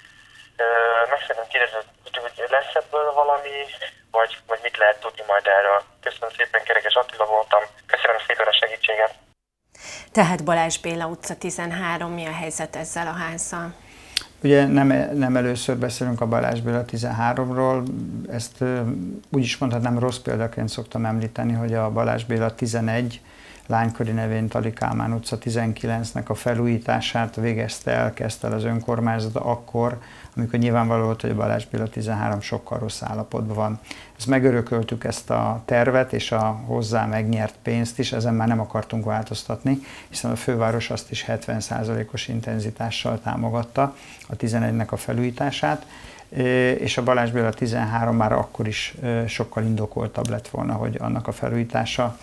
meg szeretném kérdezni, hogy lesz ebből valami, vagy, vagy mit lehet tudni majd erről. Köszönöm szépen, Kerekes Attila voltam, köszönöm szépen a segítséget. Tehát Balázs Béla utca tizenhárom, mi a helyzet ezzel a házzal? Ugye nem, nem először beszélünk a Balázs Béla tizenháromról, ezt úgy is mondhatnám, rossz példaként szoktam említeni, hogy a Balázs Béla tizenegy, lánykori nevén Tali Kálmán utca tizenkilencnek a felújítását végezte el, kezdte el az önkormányzat akkor, amikor nyilvánvaló volt, hogy a Balázs Béla tizenhárom sokkal rossz állapotban van. Ezt megörököltük, ezt a tervet és a hozzá megnyert pénzt is, ezen már nem akartunk változtatni, hiszen a főváros azt is hetven százalékos intenzitással támogatta a tizenegynek a felújítását, és a Balázs Béla tizenhárom már akkor is sokkal indokoltabb lett volna, hogy annak a felújítása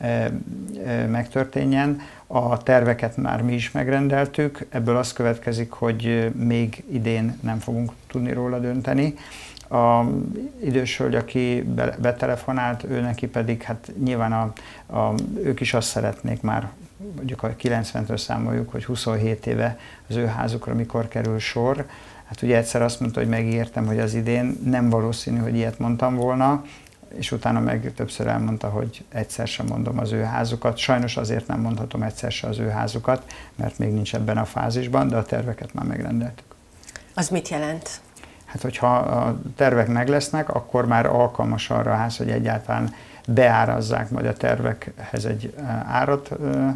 megtörténjen. A terveket már mi is megrendeltük, ebből az következik, hogy még idén nem fogunk tudni róla dönteni. A idős hölgy, aki betelefonált, ő neki pedig, hát nyilván a, a, ők is azt szeretnék már, mondjuk a kilencventől számoljuk, hogy huszonhét éve az ő házukra mikor kerül sor. Hát ugye egyszer azt mondta, hogy megígértem, hogy az idén, nem valószínű, hogy ilyet mondtam volna, és utána meg többször elmondta, hogy egyszer sem mondom az ő házukat. Sajnos azért nem mondhatom egyszer sem az ő házukat, mert még nincs ebben a fázisban, de a terveket már megrendeltük. Az mit jelent? Hát, hogyha a tervek meg lesznek, akkor már alkalmas arra a ház, hogy egyáltalán beárazzák majd a tervekhez egy árat,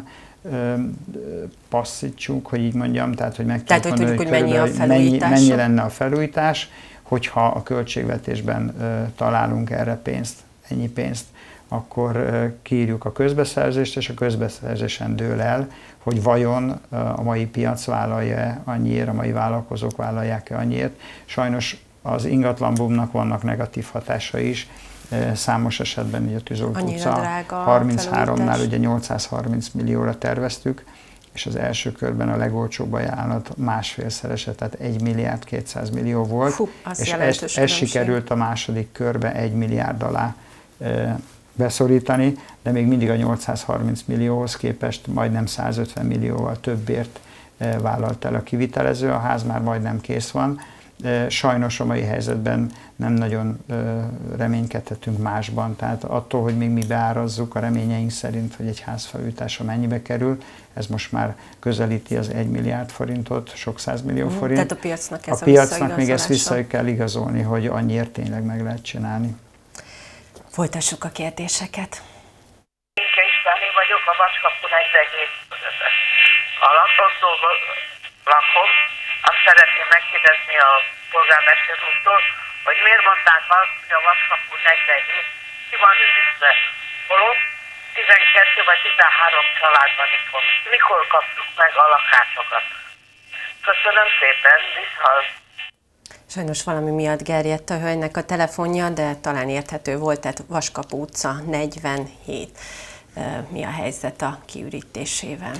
passzítsunk, hogy így mondjam, tehát hogy meg tehát, tudjuk mondani, hogy, mennyi, a mennyi, mennyi lenne a felújítás, hogyha a költségvetésben találunk erre pénzt, ennyi pénzt, akkor kiírjuk a közbeszerzést, és a közbeszerzésen dől el, hogy vajon a mai piac vállalja-e annyiért, a mai vállalkozók vállalják-e annyiért. Sajnos az ingatlanboomnak vannak negatív hatásai is. Számos esetben ugye a Tűzolt utca harmincháromnál ugye nyolcszázharminc millióra terveztük, és az első körben a legolcsóbb ajánlat másfélszerese, tehát egy milliárd kétszáz millió volt, Fú, és ez, ez sikerült a második körbe egy milliárd alá e, beszorítani, de még mindig a nyolcszázharminc millióhoz képest majdnem százötven millióval többért e, vállalt el a kivitelező, a ház már majdnem kész van. E, sajnos a mai helyzetben nem nagyon e, reménykedhetünk másban, tehát attól, hogy még mi beárazzuk a reményeink szerint, hogy egy ház felújítása mennyibe kerül, ez most már közelíti az egy milliárd forintot, sok százmillió forint. Tehát a piacnak ez a, a piacnak még ezt vissza kell igazolni, hogy annyiért tényleg meg lehet csinálni. Folytassuk a kérdéseket. Inke Istváné vagyok, a Vaskapu negyvenhét a lakótól lakom. Azt szeretném megkérdezni a polgármester úrtól, hogy miért mondták azt, hogy a Vaskapu negyvenhét ki van üldözve. Holott tizenkettő vagy tizenhárom család van itthon. Mikor kaptuk meg a lakásokat? Köszönöm szépen, viszont. Sajnos valami miatt gerjedt a hölgynek a telefonja, de talán érthető volt, tehát Vaskapu utca negyvenhét. Mi a helyzet a kiürítésével?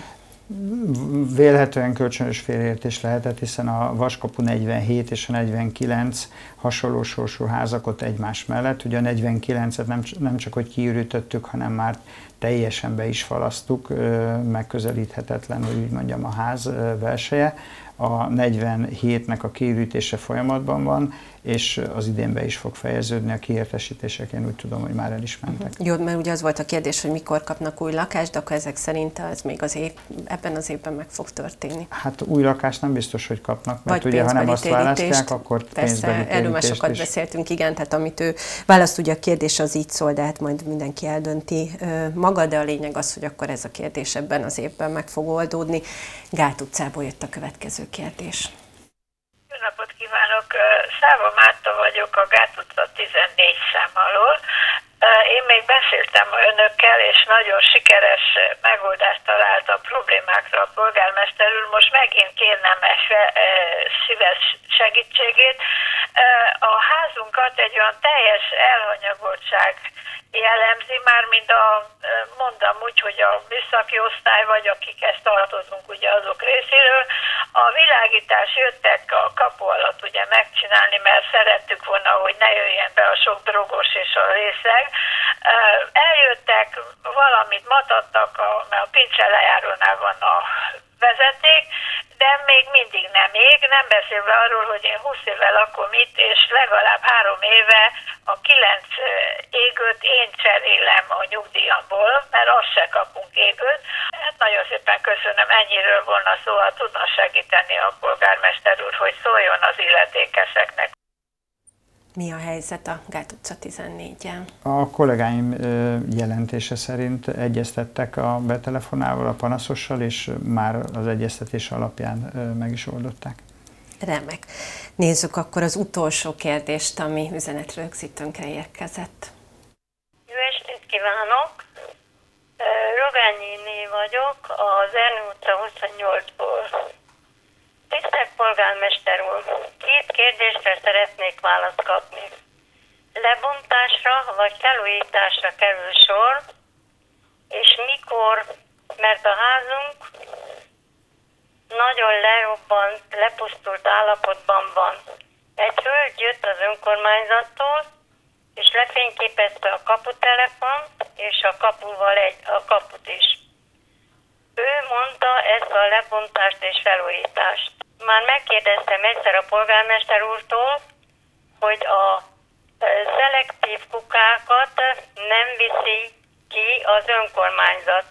Vélhetően kölcsönös félreértés lehetett, hiszen a Vaskapu negyvenhét és a negyvenkilenc hasonló sorsú házak ott egymás mellett. Ugye a negyvenkilencet nem, nem csak hogy kiürítettük, hanem már teljesen be is falasztuk, megközelíthetetlen, hogy úgy mondjam, a ház belseje. A negyvenhétnek a kiürítése folyamatban van, és az idénben is fog fejeződni. A kiértesítések, én úgy tudom, hogy már el is mentek. Jó, mert ugye az volt a kérdés, hogy mikor kapnak új lakást, de akkor ezek szerint ez még az év, ebben az évben meg fog történni. Hát új lakást nem biztos, hogy kapnak, mert vagy ugye ha nem azt választják, akkor pénzbeli térítést. Erről már sokat is beszéltünk, igen, tehát amit ő választ, ugye a kérdés az így szól, de hát majd mindenki eldönti maga, de a lényeg az, hogy akkor ez a kérdés ebben az évben meg fog oldódni. Gát utcából jött a következő kérdés. Jó napot kívánok! Száva Márta vagyok, a Gát utca tizennégy szám alól. Én még beszéltem önökkel, és nagyon sikeres megoldást talált a problémákra a polgármester úr. Most megint kérnem szíves segítségét. A házunkat egy olyan teljes elhanyagoltság jellemzi, már mind a, mondom úgy, hogy a műszaki osztály, vagy akik ezt tartozunk ugye azok részéről. A világítás jöttek a kapu alatt ugye megcsinálni, mert szerettük volna, hogy ne jöjjen be a sok drogos és a részeg. Eljöttek, valamit matadtak, a, mert a Pincse lejárónál van a vezeték, de még mindig nem ég, nem beszélve arról, hogy én húsz éve lakom itt, és legalább három éve a kilenc égőt én cserélem a nyugdíjamból, mert azt se kapunk égőt. Hát nagyon szépen köszönöm, ennyiről volna szó, ha tudna segíteni a polgármester úr, hogy szóljon az illetékeseknek. Mi a helyzet a Gát utca tizennégyel? A kollégáim jelentése szerint egyeztettek a betelefonával, a panaszossal, és már az egyeztetés alapján meg is oldották. Remek. Nézzük akkor az utolsó kérdést, ami üzenetrögzítőnkre érkezett. Jó estét kívánok! Rogányiné vagyok, az Ernő utca huszonnyolcból. Tisztelt polgármester úr, két kérdésre szeretnék választ kapni. Lebontásra vagy felújításra kerül sor, és mikor, mert a házunk nagyon lerobbant, lepusztult állapotban van. Egy hölgy jött az önkormányzattól, és lefényképezte a kaputelefont, és a kapuval egy, a kaput is. Ő mondta ezt a lebontást és felújítást. Már megkérdeztem egyszer a polgármester úrtól, hogy a szelektív kukákat nem viszi ki az önkormányzat.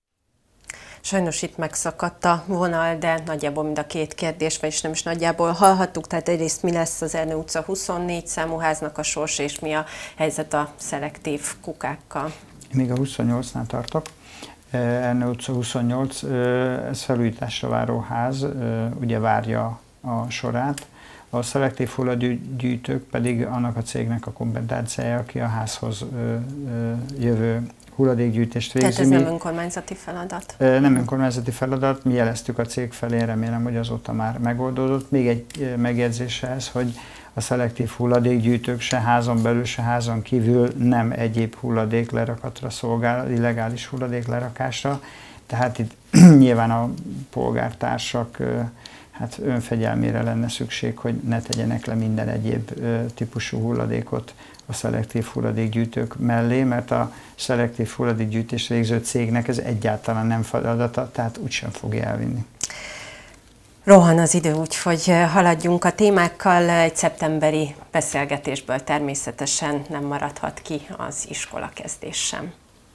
Sajnos itt megszakadt a vonal, de nagyjából mind a két kérdés, vagyis nem is nagyjából hallhattuk, tehát egyrészt mi lesz az Ernő utca huszonnégy számú háznak a sors, és mi a helyzet a szelektív kukákkal. Még a huszonnyolcnál tartok. Ernő utca huszonnyolc, ez felújításra váró ház, ugye várja a sorát. A szelektív hulladékgyűjtők pedig annak a cégnek a kompetenciája, aki a házhoz jövő hulladékgyűjtést végzi. Tehát ez nem önkormányzati feladat? Nem önkormányzati feladat, mi jeleztük a cég felé, remélem, hogy azóta már megoldódott. Még egy megjegyzés ez, hogy a szelektív hulladékgyűjtők se házon belül, se házon kívül nem egyéb hulladék lerakatra szolgál, illegális hulladék lerakásra. Tehát itt nyilván a polgártársak hát önfegyelmére lenne szükség, hogy ne tegyenek le minden egyéb típusú hulladékot a szelektív hulladékgyűjtők mellé, mert a szelektív hulladékgyűjtést végző cégnek ez egyáltalán nem feladata, tehát úgysem fogja elvinni. Rohan az idő, úgyhogy haladjunk a témákkal. Egy szeptemberi beszélgetésből természetesen nem maradhat ki az iskolakezdés sem.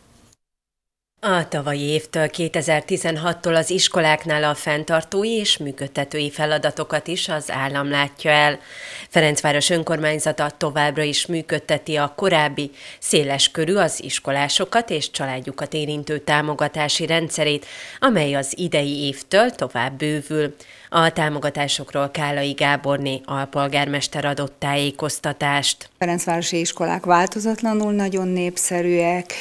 A tavalyi évtől, kétezer-tizenhattól az iskoláknál a fenntartói és működtetői feladatokat is az állam látja el. Ferencváros önkormányzata továbbra is működteti a korábbi széleskörű az iskolásokat és családjukat érintő támogatási rendszerét, amely az idei évtől tovább bővül. A támogatásokról Kálai Gáborné alpolgármester adott tájékoztatást. Ferencvárosi iskolák változatlanul nagyon népszerűek.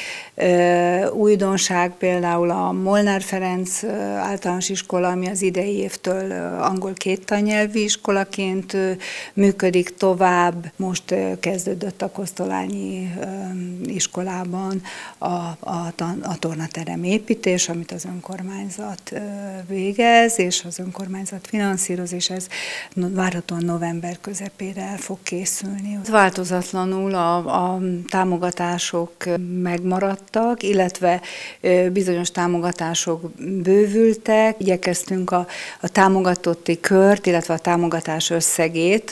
Újdonság például a Molnár Ferenc általános iskola, ami az idei évtől angol két tannyelvű iskolaként működik tovább. Most kezdődött a Kosztolányi iskolában a, a, a tornaterem építés, amit az önkormányzat végez, és az önkormányzat finanszíroz, és ez várhatóan november közepére el fog készülni. Változatlanul a, a támogatások megmaradtak, illetve bizonyos támogatások bővültek. Igyekeztünk a, a támogatotti kört, illetve a támogatás összegét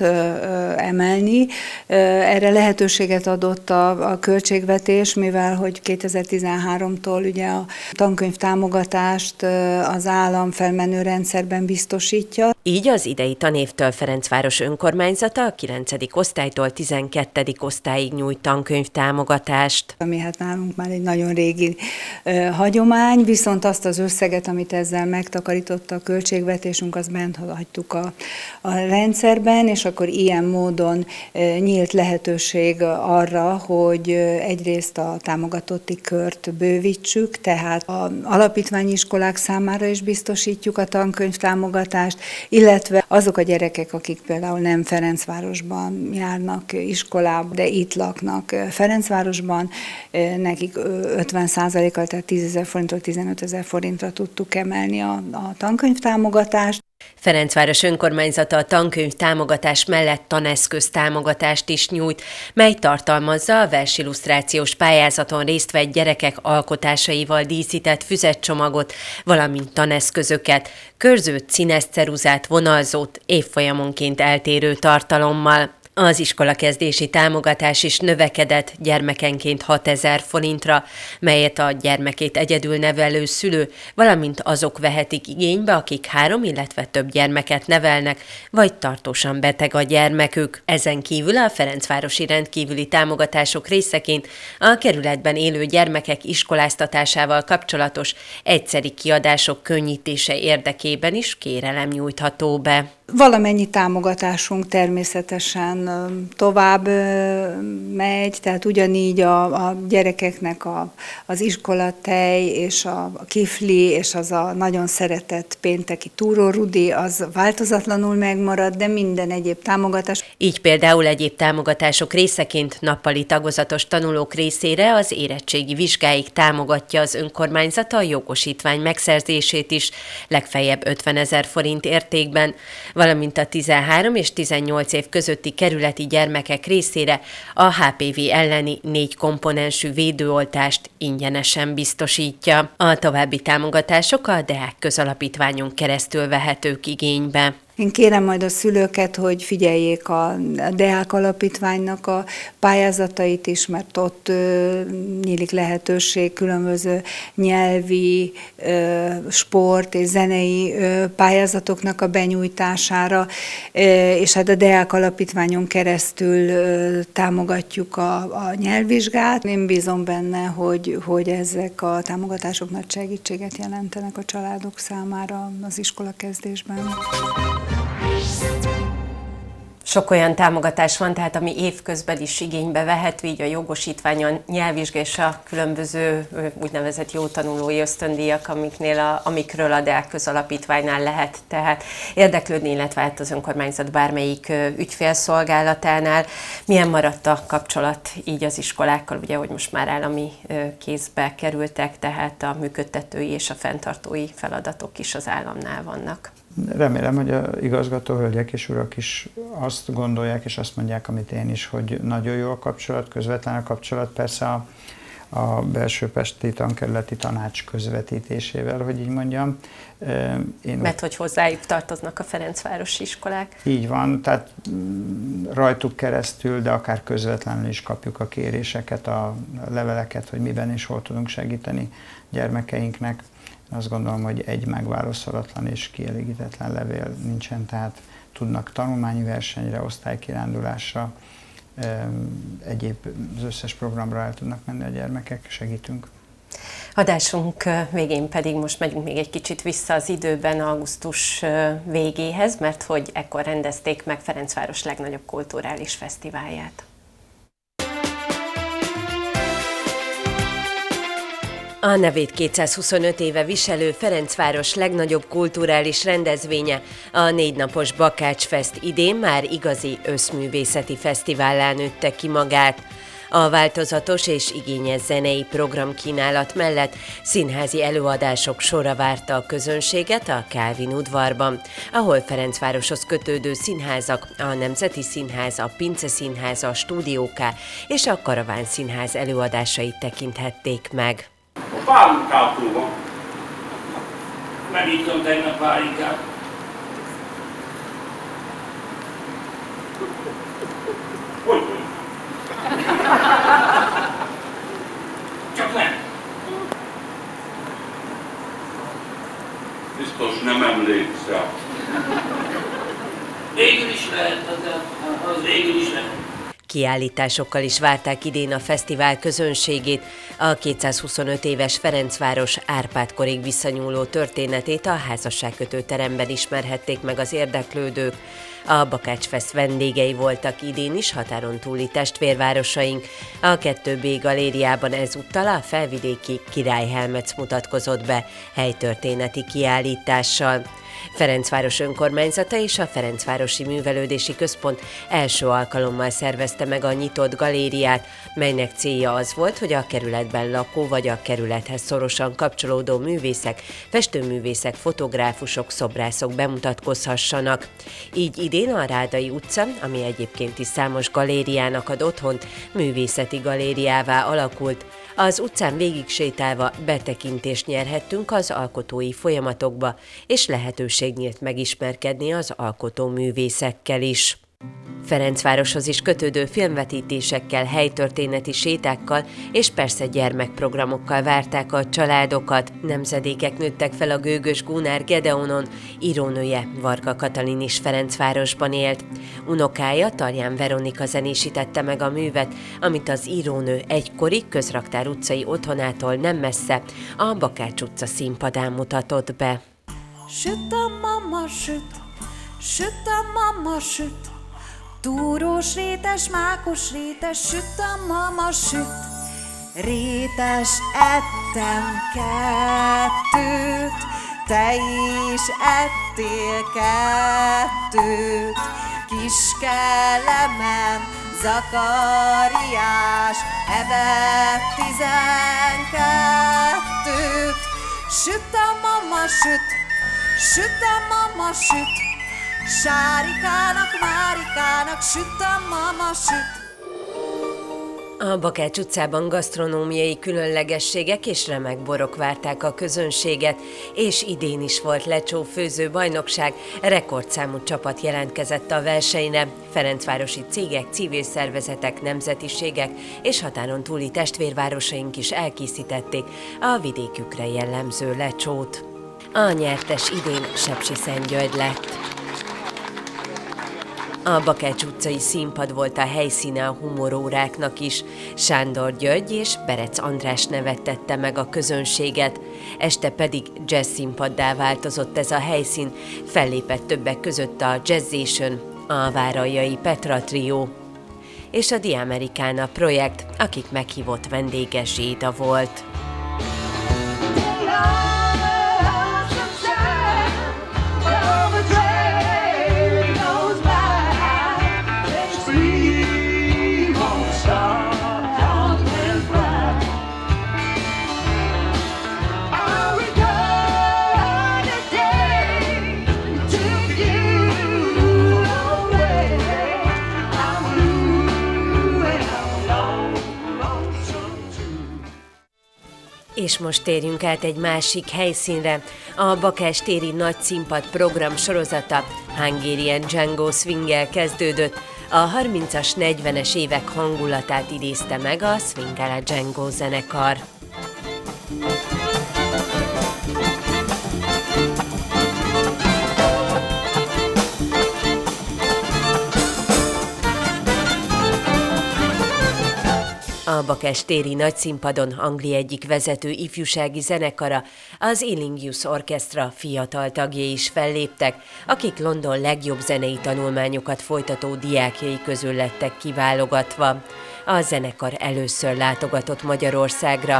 emelni. Erre lehetőséget adott a, a költségvetés, mivel hogy kétezer-tizenháromtól ugye a tankönyv támogatást az állam felmenő rendszerben biztosítja. Így az idei tanévtől Ferencváros önkormányzata a kilencedik osztálytól tizenkettedik osztályig nyújt tankönyvtámogatást. Ami hát nálunk már egy nagyon régi uh, hagyomány, viszont azt az összeget, amit ezzel megtakarította a költségvetésünk, azt bent hagytuk a, a rendszerben, és akkor ilyen módon uh, nyílt lehetőség arra, hogy uh, egyrészt a támogatotti kört bővítsük, tehát az alapítványi iskolák számára is biztosítjuk a tankönyvtámogatást, illetve azok a gyerekek, akik például nem Ferencvárosban járnak iskolába, de itt laknak Ferencvárosban, nekik ötven százalékkal, tehát tízezer forintról tizenötezer forintra tudtuk emelni a, a tankönyvtámogatást. Ferencváros önkormányzata a tankönyv támogatás mellett taneszköz támogatást is nyújt, mely tartalmazza a versillusztrációs pályázaton részt vett gyerekek alkotásaival díszített füzetcsomagot, valamint taneszközöket, körzőt, színeszceruzát, vonalzót évfolyamonként eltérő tartalommal. Az iskolakezdési támogatás is növekedett gyermekenként hatezer forintra, melyet a gyermekét egyedül nevelő szülő, valamint azok vehetik igénybe, akik három, illetve több gyermeket nevelnek, vagy tartósan beteg a gyermekük. Ezen kívül a ferencvárosi rendkívüli támogatások részeként a kerületben élő gyermekek iskoláztatásával kapcsolatos egyszeri kiadások könnyítése érdekében is kérelem nyújtható be. Valamennyi támogatásunk természetesen tovább megy, tehát ugyanígy a, a gyerekeknek a, az iskolatej és a kifli és az a nagyon szeretett pénteki túrórudi, az változatlanul megmarad, de minden egyéb támogatás. Így például egyéb támogatások részeként nappali tagozatos tanulók részére az érettségi vizsgáig támogatja az önkormányzata a jogosítvány megszerzését is, legfeljebb ötvenezer forint értékben, valamint a tizenhárom és tizennyolc év közötti kerületi gyermekek részére a há pé vé elleni négy komponensű védőoltást ingyenesen biztosítja. A további támogatások a Deák Közalapítványon keresztül vehetők igénybe. Én kérem majd a szülőket, hogy figyeljék a Deák Alapítványnak a pályázatait is, mert ott ö, nyílik lehetőség különböző nyelvi, ö, sport és zenei ö, pályázatoknak a benyújtására, ö, és hát a Deák Alapítványon keresztül ö, támogatjuk a, a nyelvvizsgát. Én bízom benne, hogy, hogy ezek a támogatások nagy segítséget jelentenek a családok számára az iskolakezdésben. Sok olyan támogatás van, tehát ami évközben is igénybe vehető, így a jogosítvány, a nyelvvizsga és a különböző úgynevezett jó tanulói ösztöndíjak, amiknél a, amikről a Deák Közalapítványnál lehet tehát érdeklődni, illetve hát az önkormányzat bármelyik ügyfélszolgálatánál. Milyen maradt a kapcsolat így az iskolákkal, ugye, hogy most már állami kézbe kerültek, tehát a működtetői és a fenntartói feladatok is az államnál vannak. Remélem, hogy az igazgató hölgyek és urak is azt gondolják, és azt mondják, amit én is, hogy nagyon jó a kapcsolat, közvetlen a kapcsolat, persze a, a Belső-Pesti Tankerületi Tanács közvetítésével, hogy így mondjam. Én Mert hogy hozzájuk tartoznak a ferencvárosi iskolák. Így van, tehát rajtuk keresztül, de akár közvetlenül is kapjuk a kéréseket, a leveleket, hogy miben és hol tudunk segíteni gyermekeinknek. Azt gondolom, hogy egy megválaszolatlan és kielégítetlen levél nincsen, tehát tudnak tanulmányi versenyre, osztálykirándulásra, egyéb az összes programra el tudnak menni a gyermekek, segítünk. Adásunk végén pedig most megyünk még egy kicsit vissza az időben, augusztus végéhez, mert hogy ekkor rendezték meg Ferencváros legnagyobb kulturális fesztiválját. A nevét kétszázhuszonöt éve viselő Ferencváros legnagyobb kulturális rendezvénye, a négynapos Bakács Fest idén már igazi összművészeti fesztivállá nőtte ki magát. A változatos és igényes zenei programkínálat mellett színházi előadások sora várta a közönséget a Kálvin udvarban, ahol Ferencvároshoz kötődő színházak, a Nemzeti Színház, a Pince Színház, a Stúdió K és a Karaván Színház előadásait tekinthették meg. A pálinkából van. Megittem tegnap pálinkát. Hogy vagy? Csak nem. Biztos nem emlékszel. Végül is lehet, az, az végül is lehet. Kiállításokkal is várták idén a fesztivál közönségét. A kétszázhuszonöt éves Ferencváros Árpád-korig visszanyúló történetét a házasságkötő teremben ismerhették meg az érdeklődők. A Bakács Fest vendégei voltak idén is határon túli testvérvárosaink. A kettő bé galériában ezúttal a felvidéki Királyhelmec mutatkozott be helytörténeti kiállítással. Ferencváros önkormányzata és a Ferencvárosi Művelődési Központ első alkalommal szervezte meg a nyitott galériát, melynek célja az volt, hogy a kerületben lakó vagy a kerülethez szorosan kapcsolódó művészek, festőművészek, fotográfusok, szobrászok bemutatkozhassanak. Így idén a Rádai utca, ami egyébként is számos galériának ad otthont, művészeti galériává alakult. Az utcán végig sétálva betekintést nyerhettünk az alkotói folyamatokba, és lehetőség nyílt megismerkedni az alkotó művészekkel is. Ferencvároshoz is kötődő filmvetítésekkel, helytörténeti sétákkal és persze gyermekprogramokkal várták a családokat. Nemzedékek nőttek fel a gőgös Gunár Gedeonon, írónője Varga Katalin is Ferencvárosban élt. Unokája Tarján Veronika zenésítette meg a művet, amit az írónő egykori Közraktár utcai otthonától nem messze, a Bakács utca színpadán mutatott be. Süt a mama, süt, süt a mama, süt, túrós rétes, mákos rétes, süt a mama, süt. Rétes ettem kettőt, te is ettél kettőt. Kiskelemen Zakariás evett tizenkettőt. Süt a mama, süt, süt a mama, süt, Sárikának, Márikának, süt a mama, süt. A Bakács utcában gasztronómiai különlegességek és remek borok várták a közönséget, és idén is volt lecsó főző bajnokság, rekordszámú csapat jelentkezett a versenyre. Ferencvárosi cégek, civil szervezetek, nemzetiségek és határon túli testvérvárosaink is elkészítették a vidékükre jellemző lecsót. A nyertes idén Sepsiszentgyörgy lett. A Bakács utcai színpad volt a helyszíne a humoróráknak is. Sándor György és Berec András nevettette meg a közönséget. Este pedig jazz színpaddá változott ez a helyszín, fellépett többek között a Jazzation, a Váraljai Petra Trio és a The Americana projekt, akik meghívott vendége Zséda volt. És most térjünk át egy másik helyszínre. A Bakás téri nagy színpad program sorozata Hungarian Django Swinggel kezdődött. A harmincas, negyvenes évek hangulatát idézte meg a Swingala Django zenekar. A Bakástéri nagyszínpadon Anglia egyik vezető ifjúsági zenekara, az Ealing Youth Orchestra fiatal tagjai is felléptek, akik London legjobb zenei tanulmányokat folytató diákjai közül lettek kiválogatva. A zenekar először látogatott Magyarországra.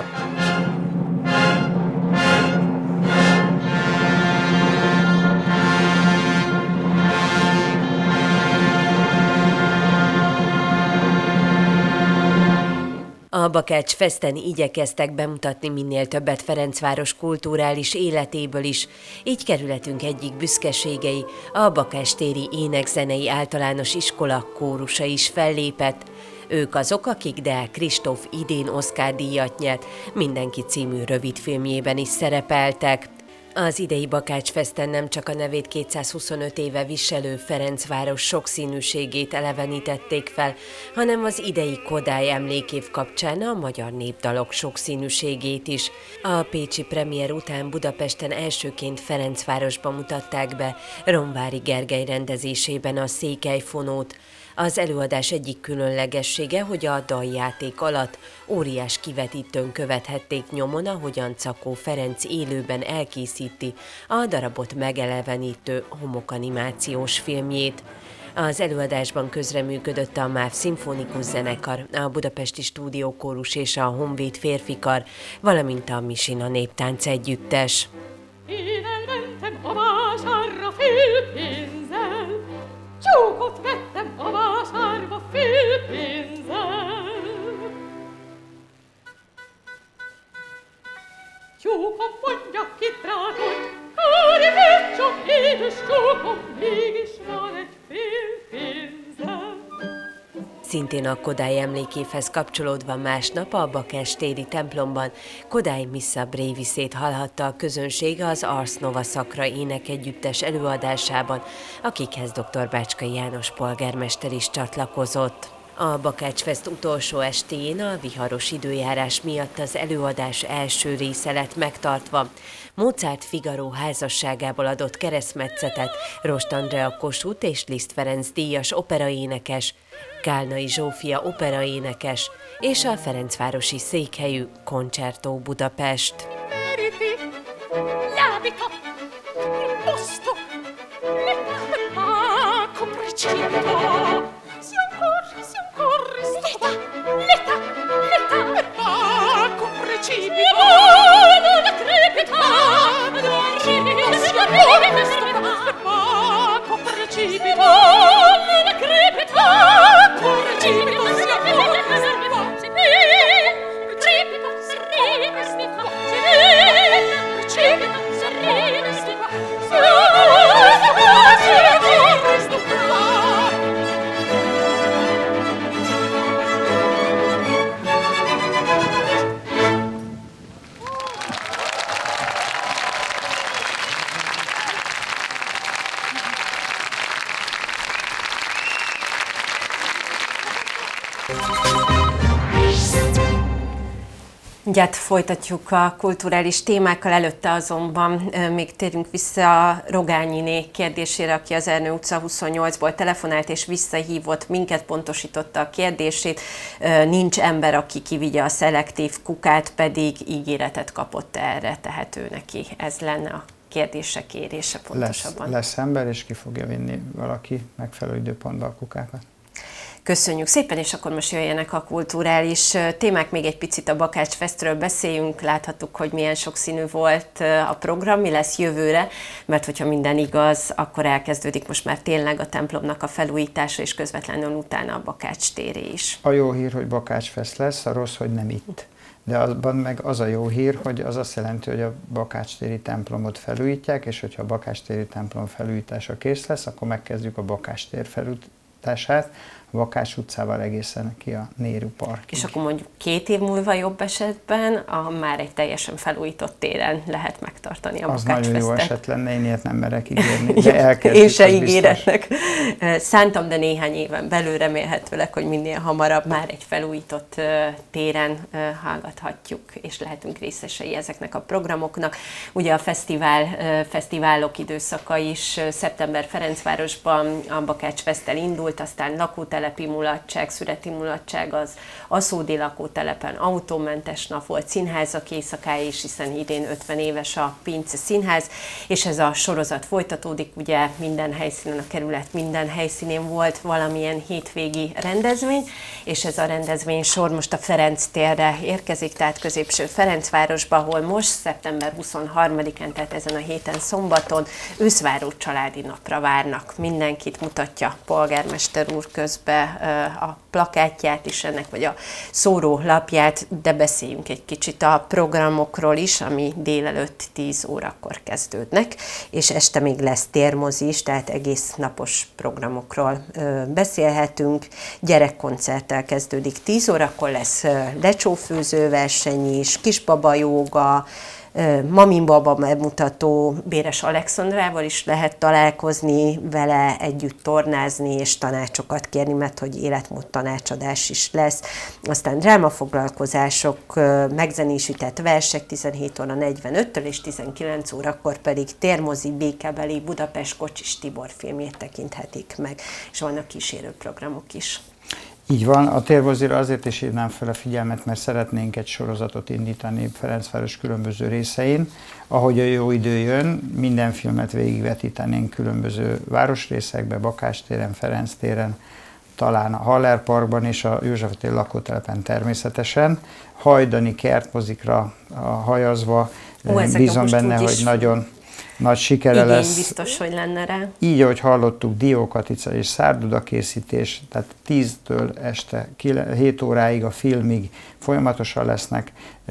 A Bakács Festen igyekeztek bemutatni minél többet Ferencváros kulturális életéből is, így kerületünk egyik büszkeségei, a Bakástéri Énekzenei Általános Iskola kórusa is fellépett. Ők azok, akik Deák Kristóf idén Oscar-díjat nyert, Mindenki című rövidfilmjében is szerepeltek. Az idei Bakács Festen nem csak a nevét kétszázhuszonöt éve viselő Ferencváros sokszínűségét elevenítették fel, hanem az idei Kodály emlékév kapcsán a magyar népdalok sokszínűségét is. A pécsi premier után Budapesten elsőként Ferencvárosba mutatták be Romvári Gergely rendezésében a Székelyfonót. Az előadás egyik különlegessége, hogy a daljáték alatt óriás kivetítőn követhették nyomon, ahogyan Czakó Ferenc élőben elkészíti a darabot megelevenítő homokanimációs filmjét. Az előadásban közreműködött a MÁV Szimfonikus Zenekar, a Budapesti Stúdiókórus és a Honvéd Férfikar, valamint a Misina Néptánc Együttes. Én elmentem a vásárra fél pénzzel, csókot vettem a vásárba fél pénzzel. Csókom mondja kit rá, hogy kárj csak édes csókom, mégis van egy fél pénzzel. Szintén a Kodály emlékévhez kapcsolódva másnap a Bakástéri templomban Kodály Missa Brevisét hallhatta a közönség az Ars Nova Sacra énekegyüttes előadásában, akikhez dr. Bácskai János polgármester is csatlakozott. A Bakács Fest utolsó estéjén a viharos időjárás miatt az előadás első része lett megtartva. Mozart Figaro házasságából adott keresztmetszetet Rost Andrea Kossuth és Liszt Ferenc díjas operaénekes, Kálnai Zsófia operaénekes és a ferencvárosi székhelyű Concerto Budapest. Mindjárt folytatjuk a kulturális témákkal, előtte azonban még térjünk vissza a Rogányiné kérdésére, aki az Ernő utca huszonnyolcból telefonált és visszahívott minket, pontosította a kérdését. Nincs ember, aki kivigye a szelektív kukát, pedig ígéretet kapott erre, tehát ő neki ez lenne a kérdése, kérése pontosabban. Lesz, lesz ember, és ki fogja vinni valaki megfelelő időpontban a kukákat. Köszönjük szépen, és akkor most jöjjenek a kulturális témák. Még egy picit a Bakács Festről beszéljünk. Láthattuk, hogy milyen sokszínű volt a program, mi lesz jövőre, mert hogyha minden igaz, akkor elkezdődik most már tényleg a templomnak a felújítása, és közvetlenül utána a Bakács téré is. A jó hír, hogy Bakács Fest lesz, a rossz, hogy nem itt. De azban meg az a jó hír, hogy az azt jelenti, hogy a Bakács téri templomot felújítják, és hogyha a Bakács téri templom felújítása kész lesz, akkor megkezdjük a Bakács tér felújítását, a Bakács utcával egészen ki a Nehru Parkig. És akkor mondjuk két év múlva jobb esetben a már egy teljesen felújított téren lehet megtartani a Bakács Festet. Az nagyon jó eset lenne, én ilyet nem merek ígérni, de elkezdjük. Én se ígéretnek szántam, de néhány éven belül remélhetőleg, hogy minél hamarabb már egy felújított téren hallgathatjuk, és lehetünk részesei ezeknek a programoknak. Ugye a fesztivál, fesztiválok időszaka is szeptember Ferencvárosban a Bakács Festtel indult, volt, aztán lakótelepi mulatság, szüreti mulatság az aszódi lakótelepen, autómentes nap volt, színházak éjszakája is, hiszen idén ötven éves a Pince Színház, és ez a sorozat folytatódik, ugye minden helyszínen, a kerület minden helyszínén volt valamilyen hétvégi rendezvény, és ez a rendezvény sor most a Ferenc térre érkezik, tehát középső Ferencvárosba, ahol most szeptember huszonharmadikán, tehát ezen a héten szombaton őszváró családi napra várnak. Mindenkit mutatja polgármester úr közbe a plakátját is ennek, vagy a szórólapját, de beszéljünk egy kicsit a programokról is, ami délelőtt tíz órakor kezdődnek, és este még lesz térmozi is, tehát egész napos programokról beszélhetünk. Gyerekkoncerttel kezdődik tíz órakor, lesz lecsófőző verseny is, kisbaba jóga, Mamin Baba bemutató, Béres Alexandrával is lehet találkozni, vele együtt tornázni és tanácsokat kérni, mert hogy életmód tanácsadás is lesz. Aztán drámafoglalkozások, megzenésített versek tizenhét óra negyvenöttől és tizenkilenc órakor pedig térmozi, békebeli Budapest Kocsis Tibor filmjét tekinthetik meg, és vannak kísérőprogramok is. Így van, a térmozira azért is hívnám fel a figyelmet, mert szeretnénk egy sorozatot indítani Ferencváros különböző részein. Ahogy a jó idő jön, minden filmet végigvetítenénk különböző városrészekbe, Bakás téren, Ferenc téren, talán a Haller Parkban és a József Attila lakótelepen természetesen. Hajdani kertmozikra hajazva, Ó, bízom benne, hogy nagyon nagy sikere igény lesz. Biztos, hogy lenne rá. Így, ahogy hallottuk, diókatica és szárduda készítés, tehát tíztől este hét óráig a filmig folyamatosan lesznek,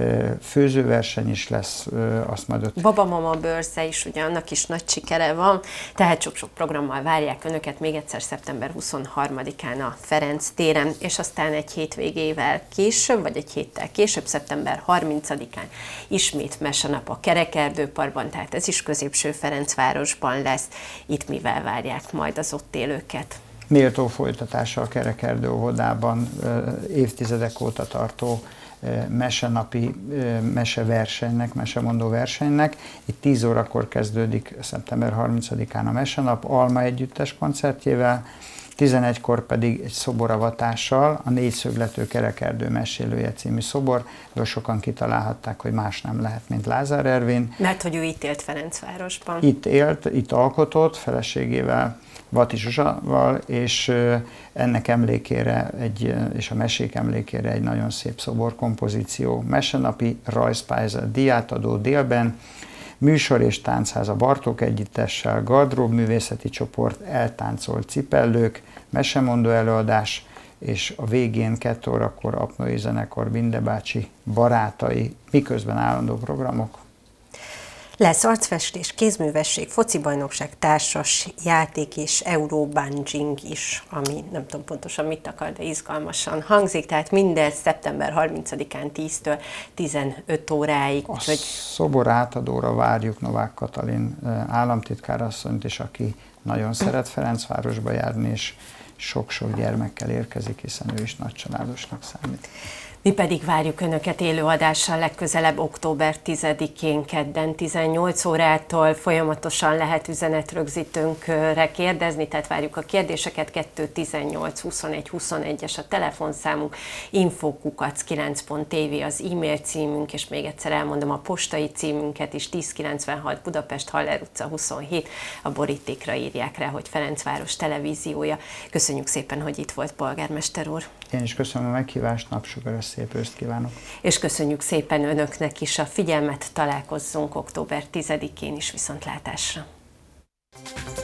főzőverseny is lesz, azt majd ott... Baba-mama bőrsze is, ugye annak is nagy sikere van, tehát sok-sok programmal várják önöket még egyszer szeptember huszonharmadikán a Ferenc téren, és aztán egy hétvégével később, vagy egy héttel később, szeptember harmincadikán ismét mesenap a Kerekerdőparkban, tehát ez is középső Ferencvárosban lesz. Itt mivel várják majd az ott élőket? Méltó folytatása a Kerekerdő óvodában évtizedek óta tartó mesenapi meseversenynek, mesemondó versenynek. Itt tíz órakor kezdődik szeptember harmincadikán a mesenap Alma együttes koncertjével, tizenegykor pedig egy szoboravatással, a Négyszöglető Kerekerdő mesélője című szoborról sokan kitalálhatták, hogy más nem lehet, mint Lázár Ervin. Mert hogy ő itt élt Ferencvárosban. Itt élt, itt alkotott, feleségével, Vati Zsuzsával, és ennek emlékére, egy, és a mesék emlékére egy nagyon szép szoborkompozíció. Mesenapi rajzpályázat díjátadó délben, műsor és táncház a Bartók együttessel, gardrób művészeti csoport, eltáncolt cipellők, mesemondó előadás, és a végén kettő órakor apnói zenekar, Binde bácsi barátai, miközben állandó programok. Lesz arcfestés, kézművesség, focibajnokság, társas játék és eurobunging is, ami nem tudom pontosan mit akar, de izgalmasan hangzik, tehát mindez szeptember harmincadikán tíztől tizenöt óráig. A úgyhogy... szobor átadóra várjuk Novák Katalin államtitkárasszonyt is, aki nagyon szeret Ferencvárosba járni, és sok-sok gyermekkel érkezik, hiszen ő is nagycsaládosnak számít. Mi pedig várjuk Önöket élőadással legközelebb október tizedikén kedden tizennyolc órától. Folyamatosan lehet üzenetrögzítőnkre kérdezni, tehát várjuk a kérdéseket. Kettő tizennyolc huszonegy huszonegyes a telefonszámunk, info kukac kilenc pont tv az e-mail címünk, és még egyszer elmondom a postai címünket is, tízszázkilencvenhat Budapest, Haller utca huszonhét. A borítékra írják rá, hogy Ferencváros televíziója. Köszönjük szépen, hogy itt volt, polgármester úr. Én is köszönöm a meghívást, napsugaras szép őszt kívánok. És köszönjük szépen Önöknek is a figyelmet, találkozzunk október tizedikén is, viszontlátásra.